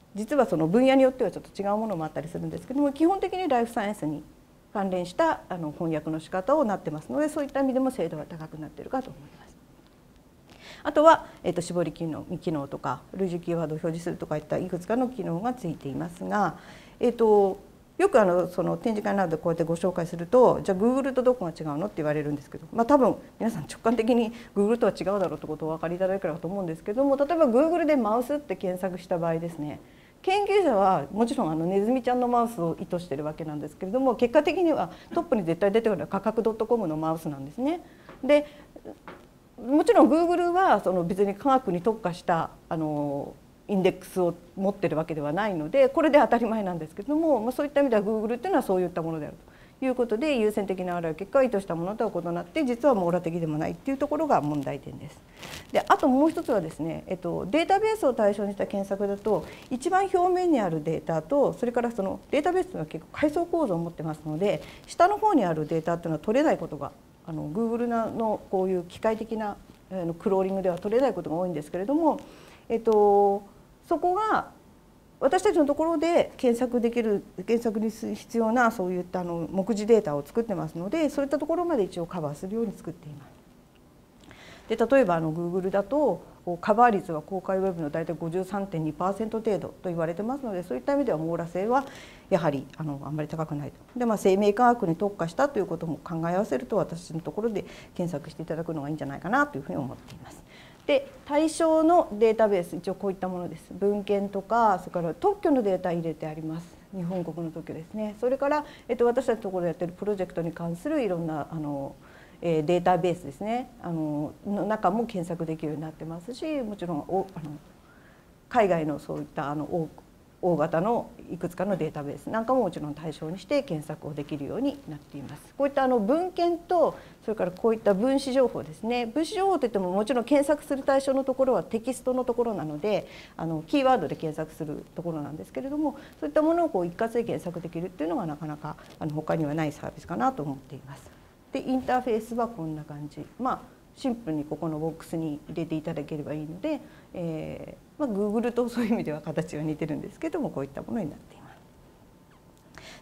実はその分野によってはちょっと違うものもあったりするんですけども、基本的にライフサイエンスに関連した翻訳の仕方をなってますので、そういった意味でも精度は高くなっているかと思います。あとは、絞り機能とか類似キーワードを表示するとかいったいくつかの機能がついていますが、よくその展示会などでこうやってご紹介すると、じゃあ Google とどこが違うのって言われるんですけど、多分皆さん直感的に Google とは違うだろうということをお分かりいただければと思うんですけども、例えば Google でマウスって検索した場合ですね、研究者はもちろんネズミちゃんのマウスを意図しているわけなんですけれども、結果的にはトップに絶対出てくるのは価格 .com のマウスなんですね。でもちろん Google はその別に科学に特化したインデックスを持ってるわけではないので、これで当たり前なんですけれども、そういった意味では Google っていうのはそういったものであるということで、優先的なある結果は意図したものとは異なって実は網羅的でもないっていうところが問題点です。であともう一つはですね、データベースを対象にした検索だと、一番表面にあるデータと、それからそのデータベースというのは結構階層構造を持ってますので、下の方にあるデータっていうのは取れないことがGoogle のこういう機械的なクローリングでは取れないことが多いんですけれども、そこが私たちのところで検索に必要なそういった目次データを作ってますので、そういったところまで一応カバーするように作っています。で例えばGoogle だとカバー率は公開ウェブの大体 53.2% 程度と言われてますので、そういった意味では網羅性はやはりあんまり高くないと。で生命科学に特化したということも考え合わせると、私のところで検索していただくのがいいんじゃないかなというふうに思っています。で対象のデータベース、一応こういったものです。文献とか、それから特許のデータ入れてあります。日本国の特許ですね。それから、私たちのところでやっているプロジェクトに関するいろんなデータベースですね、の中も検索できるようになってますし、もちろん海外のそういった大型のいくつかのデータベースなんかももちろん対象にして検索をできるようになっています。こういった文献と、それからこういった分子情報ですね。分子情報といってももちろん検索する対象のところはテキストのところなので、キーワードで検索するところなんですけれども、そういったものを一括で検索できるっていうのがなかなか他にはないサービスかなと思っています。でインターフェースはこんな感じ、シンプルにここのボックスに入れていただければいいので、Google とそういう意味では形は似てるんですけども、こういったものになっています。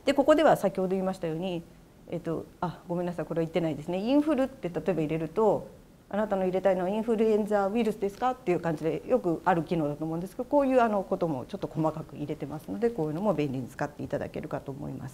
でここでは先ほど言いましたように、ごめんなさい、これは言ってないですね。インフルって例えば入れると、あなたの入れたいのはインフルエンザウイルスですかっていう感じでよくある機能だと思うんですけど、こういうこともちょっと細かく入れてますので、こういうのも便利に使っていただけるかと思います。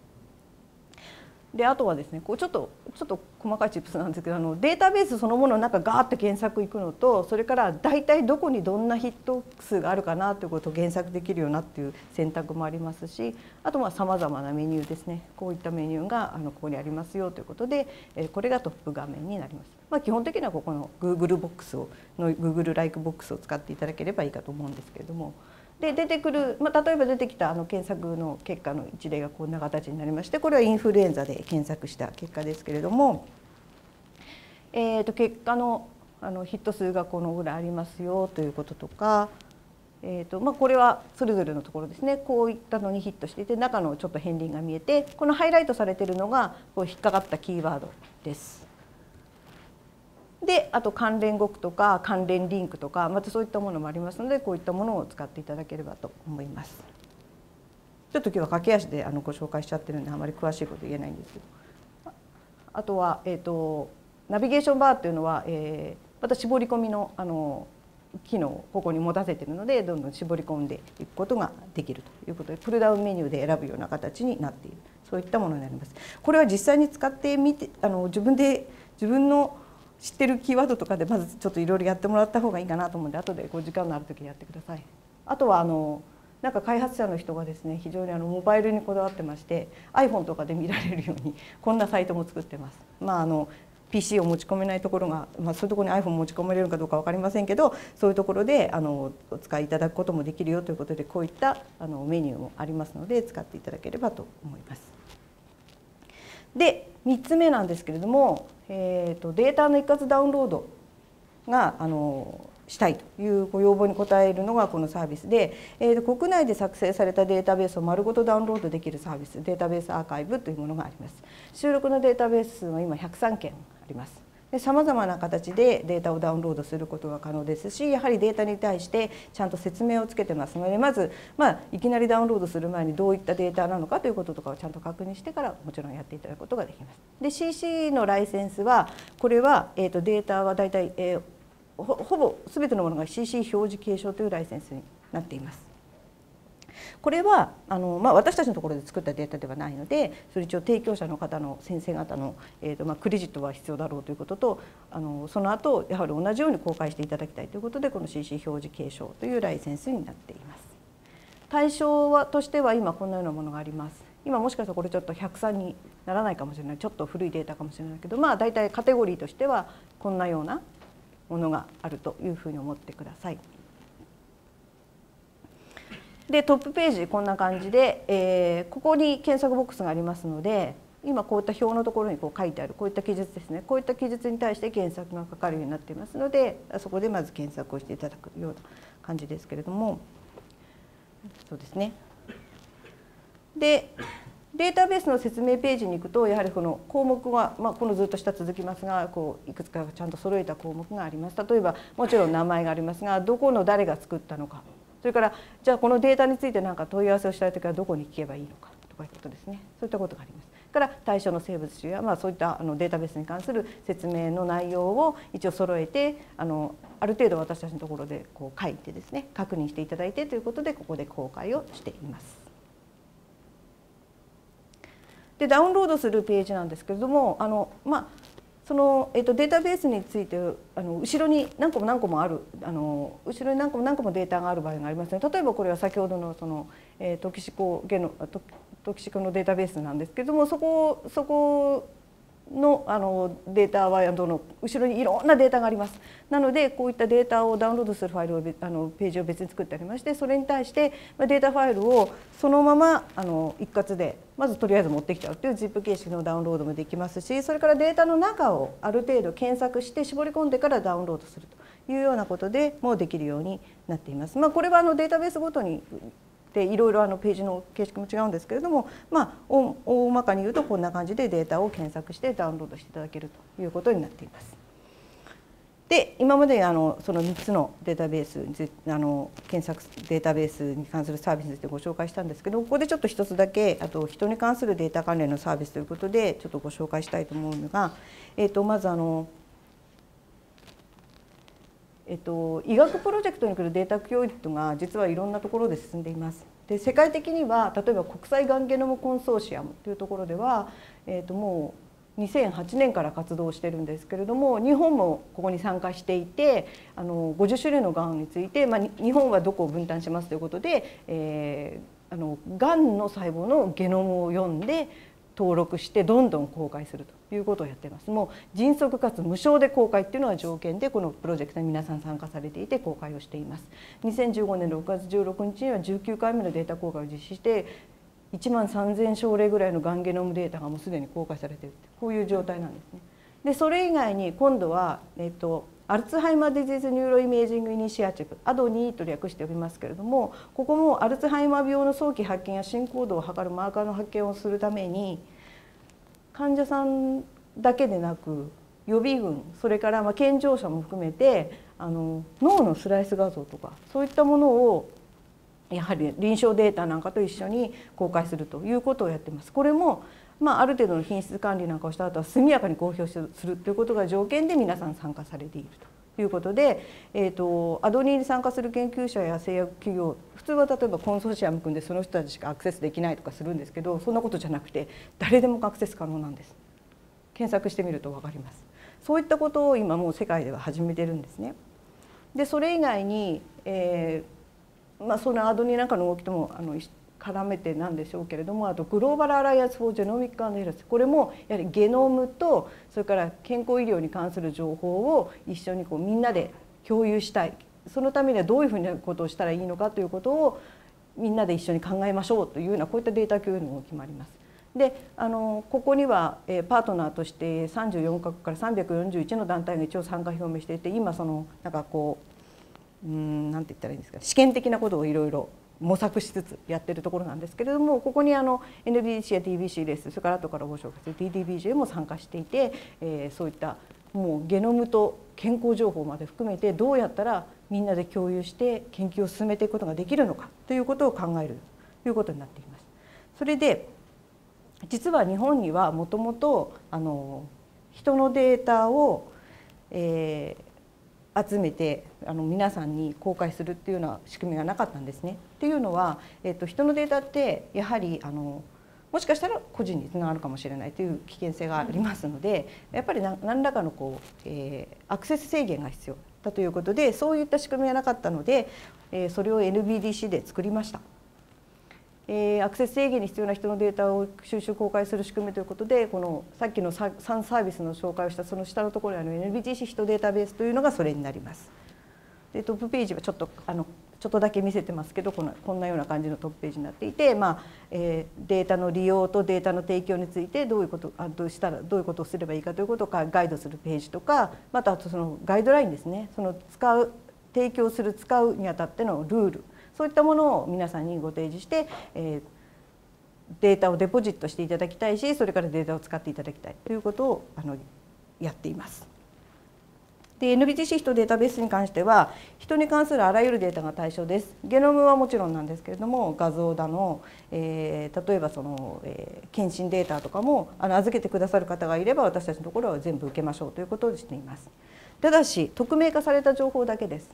であとはですね、ちょっと細かいチップスなんですけど、データベースそのものの中ガーッと検索いくのと、それから大体どこにどんなヒット数があるかなということを検索できるようなっていう選択もありますし、あとさまざまなメニューですね、こういったメニューがここにありますよということで、これがトップ画面になります。基本的にはここの Google ボックスGoogle ライクボックスを使っていただければいいかと思うんですけれども。で出てくる、例えば出てきた検索の結果の一例がこんな形になりまして、これはインフルエンザで検索した結果ですけれども、結果のヒット数がこのぐらいありますよということとか、これはそれぞれのところですね、こういったのにヒットしていて、中のちょっと片鱗が見えて、このハイライトされているのが引っかかったキーワードです。であと関連語句とか関連リンクとか、またそういったものもありますので、こういったものを使っていただければと思います。ちょっと今日は駆け足でご紹介しちゃってるんで、あまり詳しいこと言えないんですけど、あとは、ナビゲーションバーっていうのは、また絞り込みの機能をここに持たせているので、どんどん絞り込んでいくことができるということで、プルダウンメニューで選ぶような形になっている、そういったものになります。これは実際に使ってみて、自分の知ってるキーワードとかでまずちょっといろいろやってもらった方がいいかなと思うんで、後で時間のある時やってください。あとはなんか開発者の人がですね、非常にモバイルにこだわってまして、 iPhone とかで見られるようにこんなサイトも作ってます。PC を持ち込めないところが、そういうところに iPhone 持ち込めれるかどうか分かりませんけど、そういうところでお使いいただくこともできるよということで、こういったメニューもありますので、使っていただければと思います。で3つ目なんですけれども、データの一括ダウンロードがしたいというご要望に応えるのがこのサービスで、国内で作成されたデータベースを丸ごとダウンロードできるサービス、データベースアーカイブというものがあります。収録のデータベースは今103件あります。 さまざまな形でデータをダウンロードすることが可能ですし、やはりデータに対してちゃんと説明をつけてますので、まず、いきなりダウンロードする前にどういったデータなのかということとかをちゃんと確認してからもちろんやっていただくことができます。で CC のライセンスはこれは、データはだいたい、ほぼ全てのものが CC 表示継承というライセンスになっています。これは私たちのところで作ったデータではないので、それ一応提供者の方の先生方の、クレジットは必要だろうということと、その後やはり同じように公開していただきたいということで、この CC 表示継承というライセンスになっています。対象としては今こんなようなものがあります。今もしかしたらこれちょっと103にならないかもしれない、ちょっと古いデータかもしれないけど、だいたいカテゴリーとしてはこんなようなものがあるというふうに思ってください。でトップページこんな感じで、ここに検索ボックスがありますので、今こういった表のところにこう書いてあるこういった記述ですね、こういった記述に対して検索がかかるようになっていますので、そこでまず検索をしていただくような感じですけれども、そうですね。でデータベースの説明ページに行くと、やはりこの項目が、このずっと下続きますが、こういくつかちゃんと揃えた項目があります。例えばもちろん名前がありますが、どこの誰が作ったのか、それからじゃあこのデータについて何か問い合わせをしたいときはどこに聞けばいいのかとかいうことですね。そういったことがあります。から対象の生物種や、そういったデータベースに関する説明の内容を一応揃えて、ある程度私たちのところでこう書いてですね、確認していただいてということで、ここで公開をしています。でダウンロードするページなんですけれども、そのデータベースについて後ろに何個も何個もある後ろに何個も何個もデータがある場合がありますね。例えばこれは先ほどのそのトキシコのデータベースなんですけれども、そこのデータは後ろにいろんなデータがあります。なのでこういったデータをダウンロードするファイルをページを別に作ってありまして、それに対してデータファイルをそのまま一括でまずとりあえず持ってきちゃうという ZIP 形式のダウンロードもできますし、それからデータの中をある程度検索して絞り込んでからダウンロードするというようなことでもできるようになっています。これはデータベースごとにでいろいろページの形式も違うんですけれども、大まかに言うとこんな感じでデータを検索してダウンロードしていただけるということになっています。で今までその3つのデータベース検索データベースに関するサービスについてご紹介したんですけど、ここでちょっと一つだけ人に関するデータ関連のサービスということでちょっとご紹介したいと思うのが、まず医学プロジェクトに来るデータ共有が実はいろんなところで進んでいます。で世界的には例えば国際がんゲノムコンソーシアムというところでは、もう2008年から活動してるんですけれども、日本もここに参加していて、50種類のがんについて、日本はどこを分担しますということで、がんの細胞のゲノムを読んで登録してどんどん公開するということをやっています。もう迅速かつ無償で公開っていうのが条件でこのプロジェクトに皆さん参加されていて公開をしています。2015年6月16日には19回目のデータ公開を実施して1万3000症例ぐらいのがんゲノムデータがもうすでに公開されている、こういう状態なんですね。でそれ以外に今度は、アルツハイマーディジーズニューロイメージングイニシアチブ ADNI と略して呼びますけれども、ここもアルツハイマー病の早期発見や進行度を測るマーカーの発見をするために患者さんだけでなく予備軍、それから健常者も含めて脳のスライス画像とかそういったものをやはり臨床データなんかと一緒に公開するということをやっています。これもある程度の品質管理なんかをした後は速やかに公表するということが条件で皆さん参加されているということで、ADNIに参加する研究者や製薬企業、普通は例えばコンソーシアム組んでその人たちしかアクセスできないとかするんですけど、そんなことじゃなくて誰でもアクセス可能なんです。検索してみると分かります。そういったことを今もう世界では始めてるんですね。でそれ以外に、そのADNIなんかの動きとも絡めてなんでしょうけれども、あとグローバルアライアンス・フォー・ジェノミック・アンド・ヘルス、これもやはりゲノムとそれから健康医療に関する情報を一緒にみんなで共有したい、そのためにはどういうふうなことをしたらいいのかということをみんなで一緒に考えましょうというようなこういったデータ共有の動きもあります。でここにはパートナーとして34カ国から341の団体が一応参加表明していて、今なんかなんて言ったらいいんですか、試験的なことをいろいろ模索しつつやってるところなんですけれども、ここにNBDC や TBC レス、それから後からご紹介する DDBJ も参加していて、そういったもうゲノムと健康情報まで含めてどうやったらみんなで共有して研究を進めていくことができるのかということを考えるということになっています。それで実は日本にはもともと人のデータを、集めて皆さんに公開するっていうような仕組みがなかったんですね。っていうのは、人のデータってやはりもしかしたら個人につながるかもしれないという危険性がありますので、やっぱり何らかのアクセス制限が必要だということで、そういった仕組みがなかったので、それを NBDC で作りました。アクセス制限に必要な人のデータを収集公開する仕組みということで、このさっきの3サービスの紹介をしたその下のところにNBDC 人データベースというのがそれになります。でトップページはちょっとだけ見せてますけど、こんなような感じのトップページになっていて、データの利用とデータの提供についてどういうことをすればいいかということをガイドするページとか、またそのガイドラインですね、その提供する使うにあたってのルール、そういったものを皆さんにご提示して、データをデポジットしていただきたいし、それからデータを使っていただきたいということをやっています。で NBDC 人データベースに関しては人に関するあらゆるデータが対象です。ゲノムはもちろんなんですけれども、画像だの、例えば検診データとかも預けてくださる方がいれば私たちのところは全部受けましょうということをしています。ただし匿名化された情報だけです。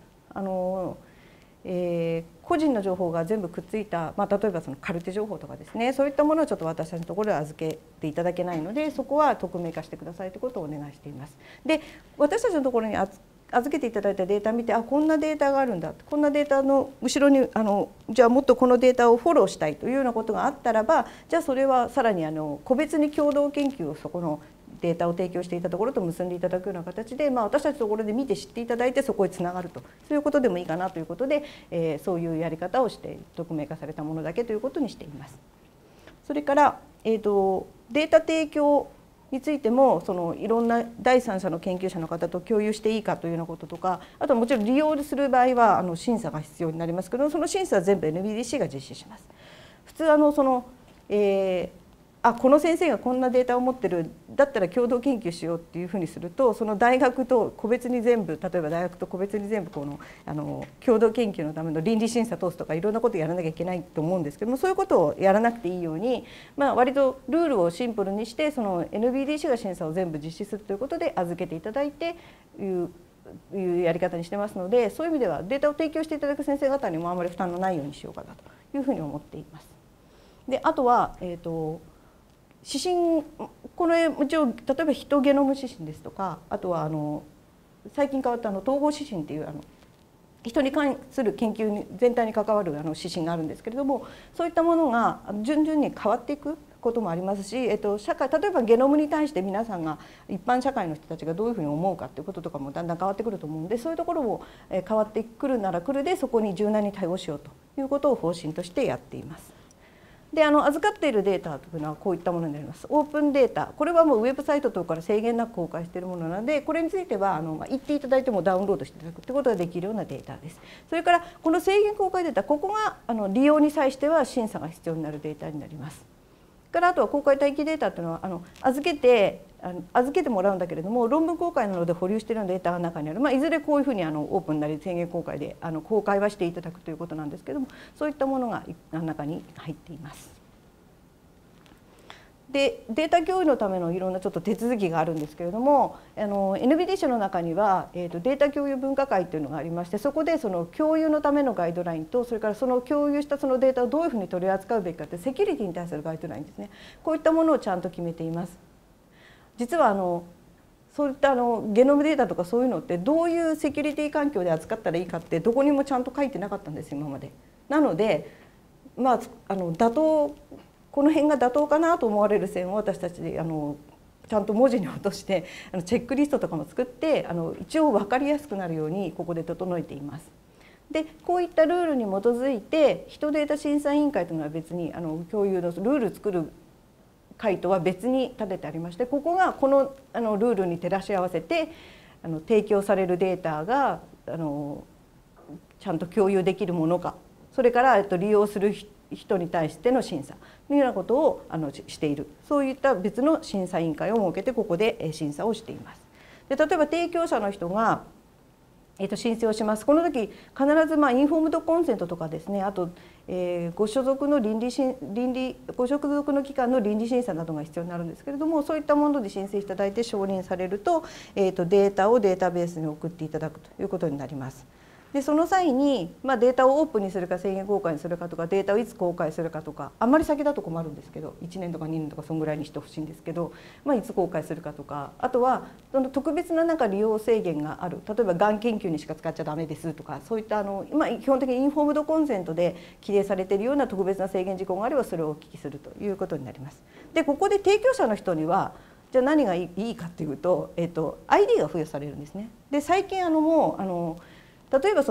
個人の情報が全部くっついた、例えばカルテ情報とかですね、そういったものをちょっと私たちのところで預けていただけないので、そこは匿名化してくださいということをお願いしています。で私たちのところに預けていただいたデータを見て、こんなデータがあるんだ、こんなデータの後ろにじゃあもっとこのデータをフォローしたいというようなことがあったらば、じゃあそれはさらに個別に共同研究をそこのデータを提供していたところと結んでいただくような形で、私たちのところで見て知っていただいてそこへつながると、そういうことでもいいかなということで、そういうやり方をして匿名化されたものだけということにしています。それから、データ提供についてもいろんな第三者の研究者の方と共有していいかというようなこととか、あとはもちろん利用する場合は審査が必要になりますけど、その審査は全部 NBDC が実施します。普通この先生がこんなデータを持ってる、だったら共同研究しようっていうふうにすると、その大学と個別に全部、例えば大学と個別に全部共同研究のための倫理審査通すとかいろんなことをやらなきゃいけないと思うんですけども、そういうことをやらなくていいように、割とルールをシンプルにして、その NBDC が審査を全部実施するということで預けていただいていうやり方にしてますので、そういう意味ではデータを提供していただく先生方にもあまり負担のないようにしようかなというふうに思っています。であとは指針、これ一応例えばヒトゲノム指針ですとか、あとは最近変わった統合指針っていう人に関する研究に全体に関わる指針があるんですけれども、そういったものが順々に変わっていくこともありますし、社会、例えばゲノムに対して皆さんが一般社会の人たちがどういうふうに思うかということとかもだんだん変わってくると思うので、そういうところも変わってくるならくるでそこに柔軟に対応しようということを方針としてやっています。で預かっているデータというのはこういったものになります。オープンデータ、これはもうウェブサイト等から制限なく公開しているものなので、これについては言っていただいてもダウンロードしていただくということができるようなデータです。それからこの制限公開データ、ここが利用に際しては審査が必要になるデータになります。からあとは公開待機データというのは預けてもらうんだけれども、論文公開などで保留しているようなデータが中にある、いずれこういうふうにオープンなり制限公開で公開はしていただくということなんですけれども、そういったものが中に入っています。でデータ共有のためのいろんなちょっと手続きがあるんですけれども、NBDC の中には、データ共有分科会というのがありまして、そこでその共有のためのガイドラインと、それからその共有したそのデータをどういうふうに取り扱うべきかというセキュリティに対するガイドラインですね、こういったものをちゃんと決めています。実はそういったゲノムデータとかそういうのってどういうセキュリティ環境で扱ったらいいかってどこにもちゃんと書いてなかったんです今まで。なので妥当、この辺が妥当かなと思われる線を私たちでちゃんと文字に落としてチェックリストとかも作って一応分かりやすくなるようにここで整えています。でこういったルールに基づいて人データ審査委員会というのは別に共有のルール作る会とは別に立ててありまして、ここがこのルールに照らし合わせて提供されるデータがちゃんと共有できるものか、それから利用する人に対しての審査というようなことをしている、そういった別の審査委員会を設けてここで審査をしています。 で例えば提供者の人が申請をします。この時必ずインフォームドコンセントとかですね、あと、ご所属のご所属の機関の倫理審査などが必要になるんですけれども、そういったもので申請いただいて承認されると、データをデータベースに送っていただくということになります。でその際に、データをオープンにするか制限公開にするかとか、データをいつ公開するかとか、あんまり先だと困るんですけど、1年とか2年とかそんぐらいにしてほしいんですけど、いつ公開するかとか、あとはその特別な利用制限がある、例えばがん研究にしか使っちゃダメですとか、そういった基本的にインフォームドコンセントで規定されているような特別な制限事項があればそれをお聞きするということになります。でここで提供者の人にはじゃあ何がいいかっていうと、ID が付与されるんですね。で最近もう例えば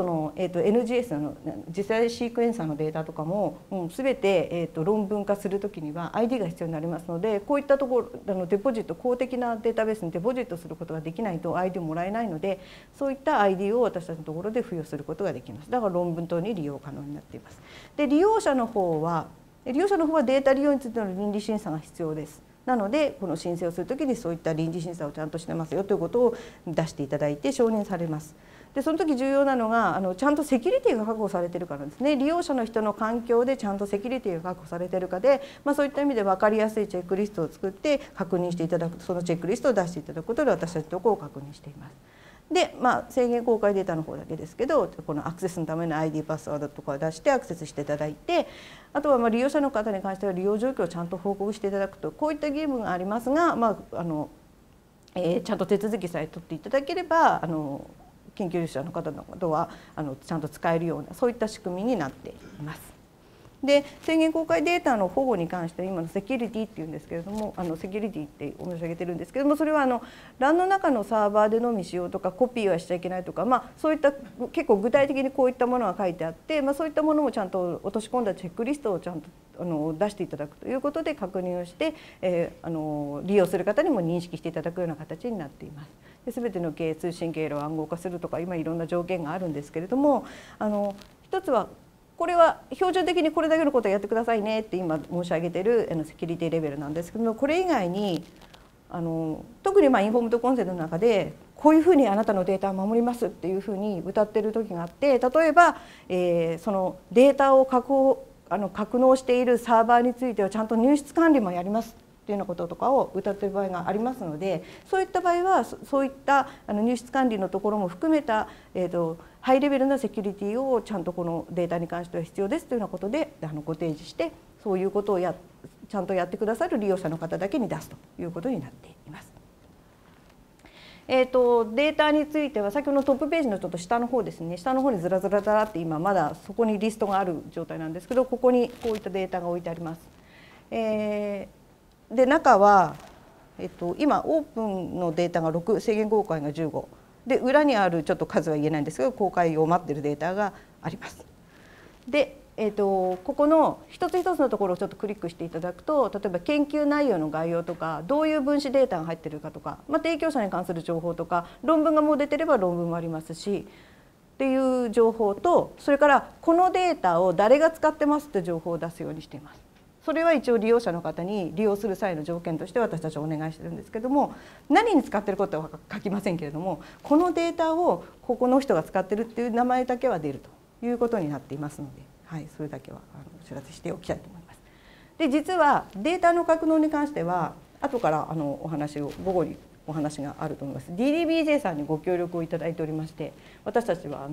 NGS の実際シークエンサーのデータとかも全て論文化するときには ID が必要になりますので、こういったところデポジット、公的なデータベースにデポジットすることができないと ID をもらえないので、そういった ID を私たちのところで付与することができます。だから論文等に利用可能になっています。で利用者の方はデータ利用についての倫理審査が必要です。なのでこの申請をするときにそういった倫理審査をちゃんとしてますよということを出していただいて承認されます。でその時重要なのがちゃんとセキュリティが確保されているからですね。利用者の人の環境でちゃんとセキュリティが確保されているかで、そういった意味で分かりやすいチェックリストを作って確認していただく、そのチェックリストを出していただくことで私たちのところを確認しています。で制限公開データの方だけですけど、このアクセスのための ID パスワードとかを出してアクセスしていただいて、あとは利用者の方に関しては利用状況をちゃんと報告していただくと、こういった義務がありますが、ちゃんと手続きさえ取っていただければ研究者の方などはちゃんと使えるような、そういった仕組みになっています。で制限公開データの保護に関しては今のセキュリティっていうんですけれども、セキュリティって申し上げてるんですけれども、それはLAN の中のサーバーでのみ使用とかコピーはしちゃいけないとか、そういった結構具体的にこういったものが書いてあって、そういったものもちゃんと落とし込んだチェックリストをちゃんと出していただくということで確認をして、利用する方にも認識していただくような形になっています。で全ての通信経路を暗号化するとか今いろんな条件があるんですけれども、一つはこれは標準的にこれだけのことをやってくださいねって今申し上げているセキュリティレベルなんですけども、これ以外に特にインフォームドコンセントの中でこういうふうにあなたのデータを守りますっていうふうに謳ってる時があって、例えば、そのデータを格納しているサーバーについてはちゃんと入室管理もやりますっていうようなこととかを謳っている場合がありますので、そういった場合はそういった入室管理のところも含めた、ハイレベルなセキュリティをちゃんとこのデータに関しては必要ですというようなことでご提示して、そういうことをちゃんとやってくださる利用者の方だけに出すということになっています。データについては先ほどのトップページのちょっと下の方ですね、下の方にずらずらずらって今まだそこにリストがある状態なんですけど、ここにこういったデータが置いてあります。で中は、今オープンのデータが6、制限公開が15で、裏にあるちょっと数は言えないんですけど公開を待っているデータがあります。で、ここの一つ一つのところをちょっとクリックしていただくと、例えば研究内容の概要とかどういう分子データが入っているかとか、提供者に関する情報とか、論文がもう出てれば論文もありますしっていう情報と、それからこのデータを誰が使ってますって情報を出すようにしています。それは一応利用者の方に利用する際の条件として私たちはお願いしてるんですけども、何に使ってることは書きませんけれども、このデータをここの人が使ってるっていう名前だけは出るということになっていますので、それだけはお知らせしておきたいと思います。で実はデータの格納に関しては後からお話を午後にお話があると思います。 DDBJ さんにご協力をいただいておりまして、私たちは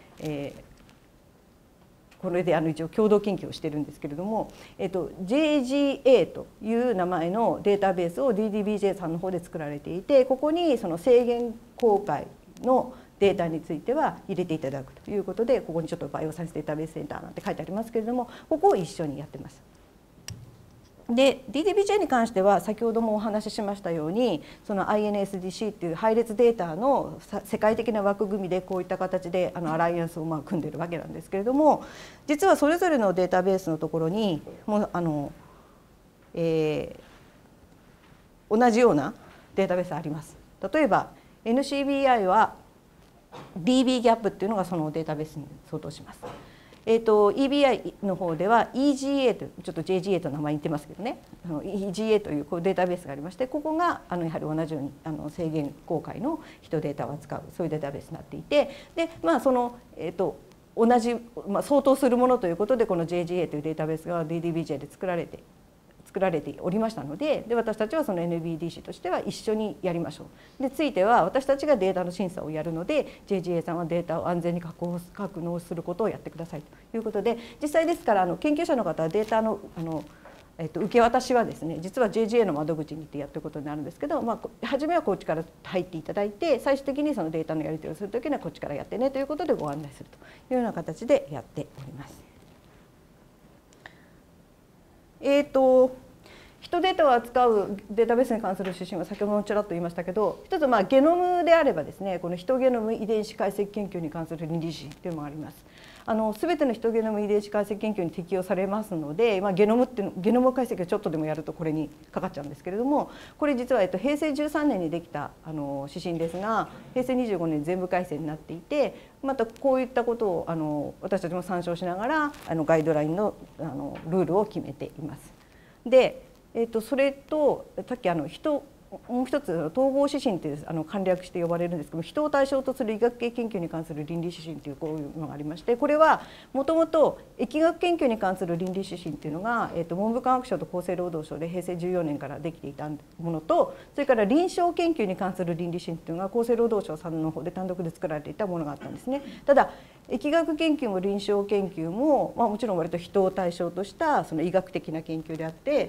これで一応共同研究をしてるんですけれども、JGA という名前のデータベースを DDBJ さんの方で作られていて、ここにその制限公開のデータについては入れていただくということで、ここにちょっとバイオサイエンスデータベースセンターなんて書いてありますけれども、ここを一緒にやってます。で DDBJ に関しては先ほどもお話ししましたように、その INSDC っていう配列データの世界的な枠組みでこういった形でアライアンスを組んでいるわけなんですけれども、実はそれぞれのデータベースのところにも同じようなデータベースあります。例えば NCBI は DB ギャップっていうのがそのデータベースに相当します。 EBI の方では EGA とちょっと JGA と名前似てますけどね、EGA というデータベースがありまして、ここがやはり同じように制限公開の人データを扱うそういうデータベースになっていて、でその同じ、相当するものということでこの JGA というデータベースが DDBJ で作られておりましたので、私たちはその NBDC としては一緒にやりましょう。でついては私たちがデータの審査をやるので JGA さんはデータを安全に格納することをやってくださいということで、実際ですから研究者の方はデータの受け渡しはですね、実は JGA の窓口に行ってやっていくことになるんですけど、初めはこっちから入っていただいて、最終的にそのデータのやり取りをするときにはこっちからやってねということでご案内するというような形でやっております。人データを扱うデータベースに関する指針は先ほどもちらっと言いましたけど、一つゲノムであればですね、このヒトゲノム遺伝子解析研究に関する倫理指針というのもあります。全てのヒトゲノム遺伝子解析研究に適用されますので、ゲノム解析をちょっとでもやるとこれにかかっちゃうんですけれども、これ実は平成13年にできた指針ですが、平成25年に全部改正になっていて、またこういったことを私たちも参照しながらガイドラインのルールを決めています。でそれとさっきもう一つ統合指針という簡略して呼ばれるんですけども、人を対象とする医学系研究に関する倫理指針というこういうのがありまして、これはもともと疫学研究に関する倫理指針というのが、文部科学省と厚生労働省で平成14年からできていたものと、それから臨床研究に関する倫理指針というのが厚生労働省さんの方で単独で作られていたものがあったんですね。ただ疫学研究も臨床研究も、もちろん割と人を対象としたその医学的な研究であって、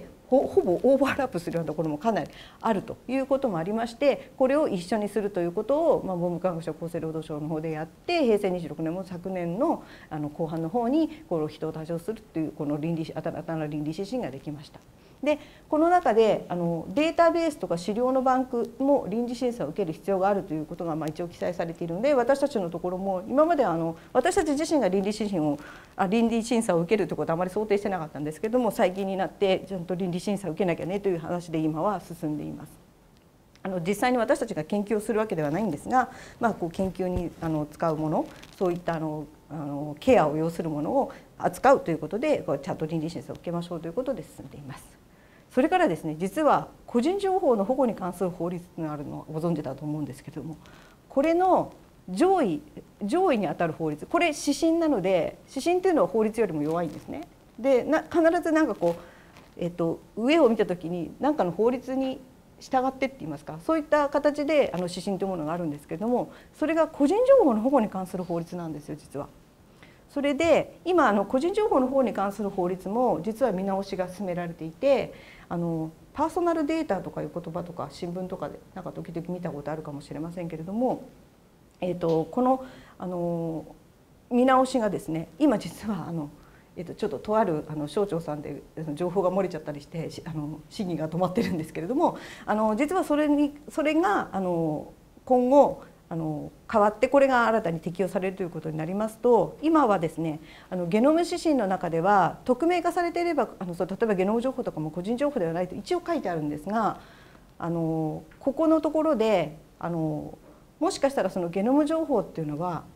ほぼオーバーラップするようなところもかなりあるということもありまして、これを一緒にするということを、文部科学省厚生労働省の方でやって、平成26年も昨年の後半の方にこの人を対象するというこの新たな倫理指針ができました。でこの中でデータベースとか資料のバンクも倫理審査を受ける必要があるということが一応記載されているので、私たちのところも今まで私たち自身が倫理審査を受けるということはあまり想定してなかったんですけれども、最近になってちゃんと倫理審査を受けなきゃねという話で今は進んでいます。実際に私たちが研究をするわけではないんですが、研究に使うもの、そういったケアを要するものを扱うということでちゃんと倫理審査を受けましょうということで進んでいます。それからですね、実は個人情報の保護に関する法律があるのはご存知だと思うんですけれども、これの上位にあたる法律、これ指針なので、指針というのは法律よりも弱いんですね。で必ず上を見た時に何かの法律に従ってって言いますか、そういった形で指針というものがあるんですけれども、それが個人情報の保護に関する法律なんですよ、実は。それで今個人情報の方に関する法律も実は見直しが進められていて、パーソナルデータとかいう言葉とか新聞とかで時々見たことあるかもしれませんけれども、この見直しがですね、今実はちょっととある省庁さんで情報が漏れちゃったりして審議が止まってるんですけれども、実はそれが今後変わってこれが新たに適用されるということになりますと、今はですねゲノム指針の中では匿名化されていれば例えばゲノム情報とかも個人情報ではないと一応書いてあるんですが、ここのところでもしかしたらそのゲノム情報っていうのは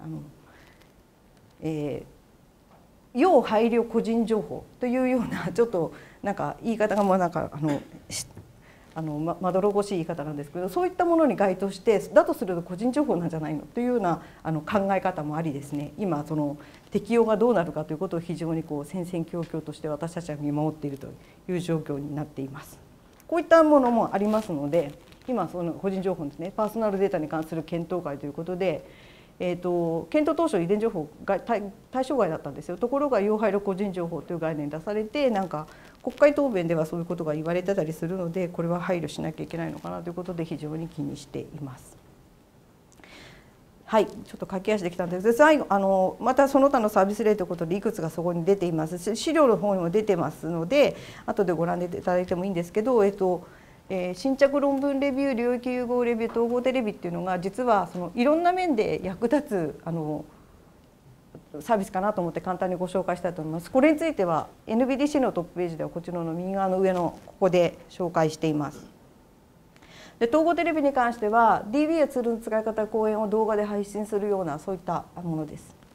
要配慮個人情報というようなちょっと言い方がまどろっこしい言い方なんですけど、そういったものに該当してだとすると個人情報なんじゃないのというような考え方もありですね、今その適用がどうなるかということを非常に戦々恐々として私たちは見守っているという状況になっています。こういったものもありますので、今その個人情報ですね、パーソナルデータに関する検討会ということで、検討当初遺伝情報が対象外だったんですよ。ところが要配慮個人情報という概念出されて、国会答弁ではそういうことが言われてたりするので、これは配慮しなきゃいけないのかなということで非常に気にしています。はい、ちょっと駆け足できたんですが、最後またその他のサービス例ということでいくつかそこに出ていますし、資料の方にも出てますので後でご覧いただいてもいいんですけど、新着論文レビュー、領域融合レビュー、統合テレビっていうのが実はそのいろんな面で役立つサービスかなと思って簡単にご紹介したいと思います。これについては NBDC のトップページではこちらの右側の上のここで紹介しています。で統合テレビに関しては DB やツールの使い方、講演を動画で配信するようなそういったものです。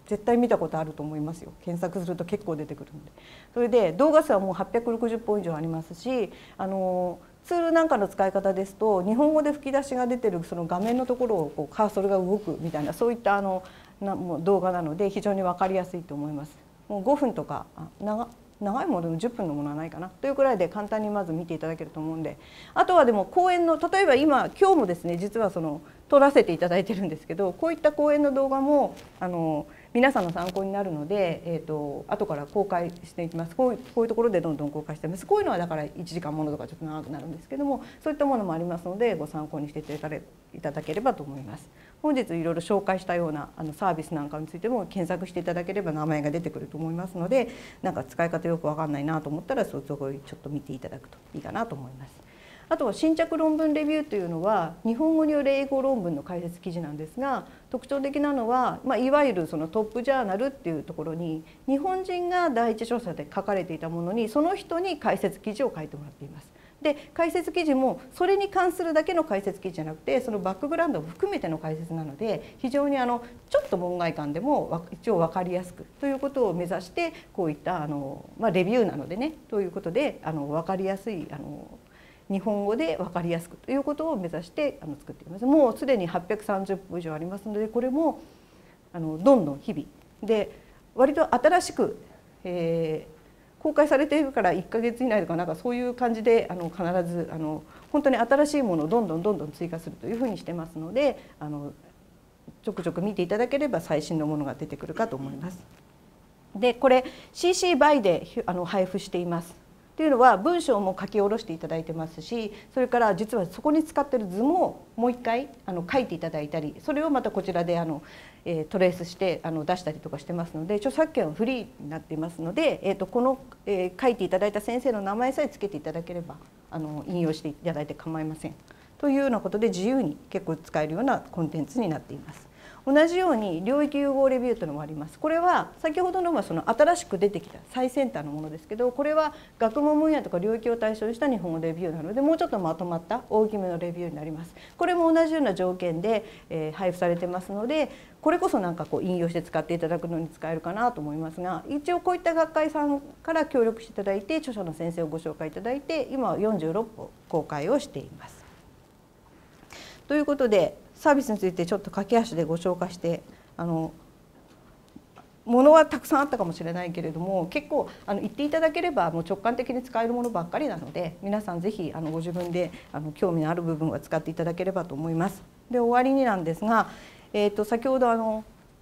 絶対見たことあると思いますよ。検索すると結構出てくるので。それで動画数はもう860本以上ありますし、ツールなんかの使い方ですと日本語で吹き出しが出てるその画面のところをこうカーソルが動くみたいな、そういったもう動画なので非常に分かりやすいと思います。もう5分とか長いものでも10分のものはないかなというくらいで簡単にまず見ていただけると思うんで、あとはでも講演の例えば今日もですね実は撮らせていただいてるんですけど、こういった講演の動画も皆さんの参考になるので、後から公開していきます。こういうところでどんどん公開しています。こういうのはだから1時間ものとかちょっと長くなるんですけども、そういったものもありますのでご参考にしていただければと思います。本日いろいろ紹介したようなサービスなんかについても検索していただければ名前が出てくると思いますので、なんか使い方よく分かんないなと思ったらそこをちょっと見ていただくといいかなと思います。あとは新着論文レビューというのは日本語による英語論文の解説記事なんですが、特徴的なのは、いわゆるそのトップジャーナルっていうところに日本人が第一著者で書かれていたものにその人に解説記事を書いてもらっています。で解説記事もそれに関するだけの解説記事じゃなくてそのバックグラウンドを含めての解説なので、非常にちょっと門外漢でも一応分かりやすくということを目指してこういったレビューなのでねということで分かりやすい日本語で分かりやすくということを目指して作っています。もうすでに830本以上ありますので、これもどんどん日々で割と新しく、公開されているから1ヶ月以内とかなんかそういう感じで必ず本当に新しいものをどんどん追加するというふうにしてますので、ちょくちょく見ていただければ最新のものが出てくるかと思います。でこれ CC BY で配布しています。というのは文章も書き下ろしていただいてますし、それから実はそこに使っている図ももう一回書いていただいたり、それをまたこちらでトレースして出したりとかしてますので、著作権はフリーになっていますので、この書いていただいた先生の名前さえつけていただければ引用していただいて構いませんというようなことで自由に結構使えるようなコンテンツになっています。同じように領域融合レビューというのもあります。これは先ほどのは新しく出てきた最先端のものですけど、これは学問分野とか領域を対象にした日本語レビューなのでもうちょっとまとまった大きめのレビューになります。これも同じような条件で配布されてますので、これこそなんかこう引用して使っていただくのに使えるかなと思いますが、一応こういった学会さんから協力していただいて著者の先生をご紹介いただいて今は46本公開をしています。ということでサービスについてちょっと駆け足でご紹介してものはたくさんあったかもしれないけれども、結構言っていただければもう直感的に使えるものばっかりなので、皆さんぜひご自分で興味のある部分は使っていただければと思います。で終わりになんですが、先ほど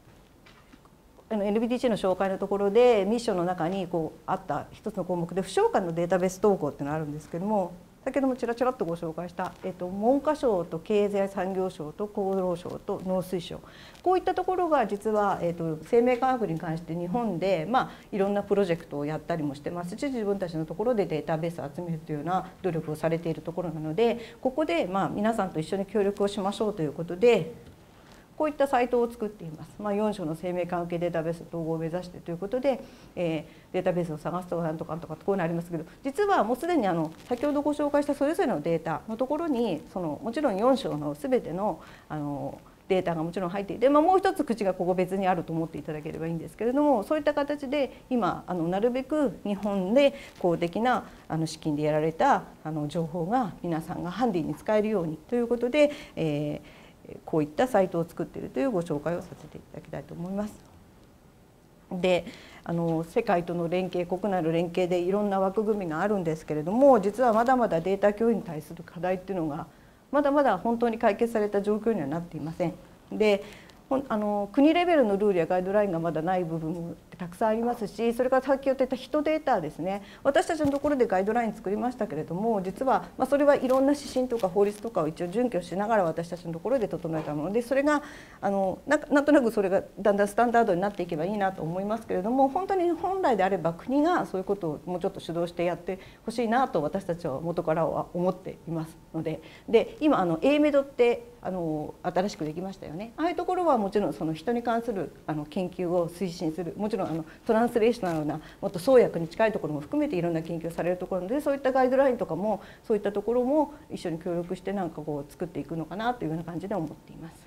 NBTC の紹介のところでミッションの中にあった一つの項目で不償間のデータベース統合っていうのがあるんですけども、先ほどもちらちらっとご紹介した、文科省と経済産業省と厚労省と農水省、こういったところが実は、生命科学に関して日本で、いろんなプロジェクトをやったりもしてますし、自分たちのところでデータベースを集めるというような努力をされているところなので、ここで皆さんと一緒に協力をしましょうということでこういったサイトを作っています。4種の生命関係データベース統合を目指してということで、データベースを探すとかなんとかとかこういうのありますけど、実はもうすでに先ほどご紹介したそれぞれのデータのところにもちろん4種の全てのデータがもちろん入っていて、もう一つ口がここ別にあると思っていただければいいんですけれども、そういった形で今なるべく日本で公的な資金でやられた情報が皆さんがハンディに使えるようにということで、こういったサイトを作っているというご紹介をさせていただきたいと思います。で世界との連携、国内の連携でいろんな枠組みがあるんですけれども、実はまだまだデータ共有に対する課題っていうのがまだまだ本当に解決された状況にはなっていません。で国レベルのルールやガイドラインがまだない部分もたくさんありますし、それからさっき言ってた人データですね、私たちのところでガイドライン作りましたけれども、実はそれはいろんな指針とか法律とかを一応準拠しながら私たちのところで整えたもので、それがなんとなくそれがだんだんスタンダードになっていけばいいなと思いますけれども、本当に本来であれば国がそういうことをもうちょっと主導してやってほしいなと私たちは元からは思っていますので、今Aメドって新しくできましたよね。ああいうところはもちろんその人に関する研究を推進する、もちろんトランスレーショナルなもっと創薬に近いところも含めていろんな研究をされるところなので、そういったガイドラインとかもそういったところも一緒に協力してなんかこう作っていくのかなというような感じで思っています。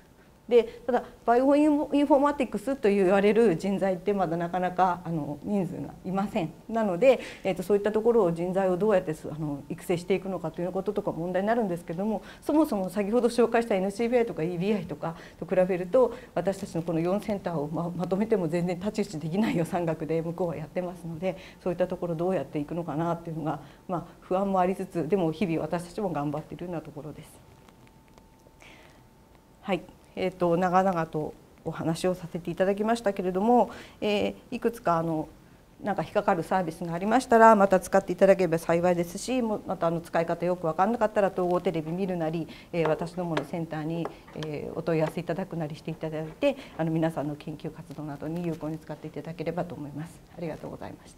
でただバイオインフォーマティクスと言われる人材ってまだなかなか人数がいません。なので、そういったところを人材をどうやって育成していくのかということとか問題になるんですけども、そもそも先ほど紹介した NCBI とか EBI とかと比べると私たちのこの4センターをまとめても全然太刀打ちできない予算額で向こうはやってますので、そういったところどうやっていくのかなっていうのが、不安もありつつ、でも日々私たちも頑張っているようなところです。はい、長々とお話をさせていただきましたけれども、いくつかなんか引っかかるサービスがありましたらまた使っていただければ幸いですし、また使い方よく分からなかったら統合テレビ見るなり、私どものセンターにお問い合わせいただくなりしていただいて、皆さんの研究活動などに有効に使っていただければと思います。ありがとうございました。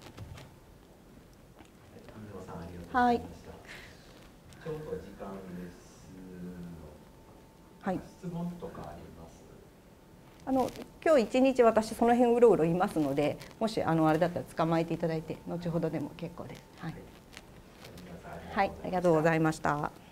はい。 ちょっと時間ですの。はい。質問とかあります？ 今日一日私その辺うろうろいますので、もしあれだったら捕まえていただいて後ほどでも結構です。はい。はい、ありがとうございました。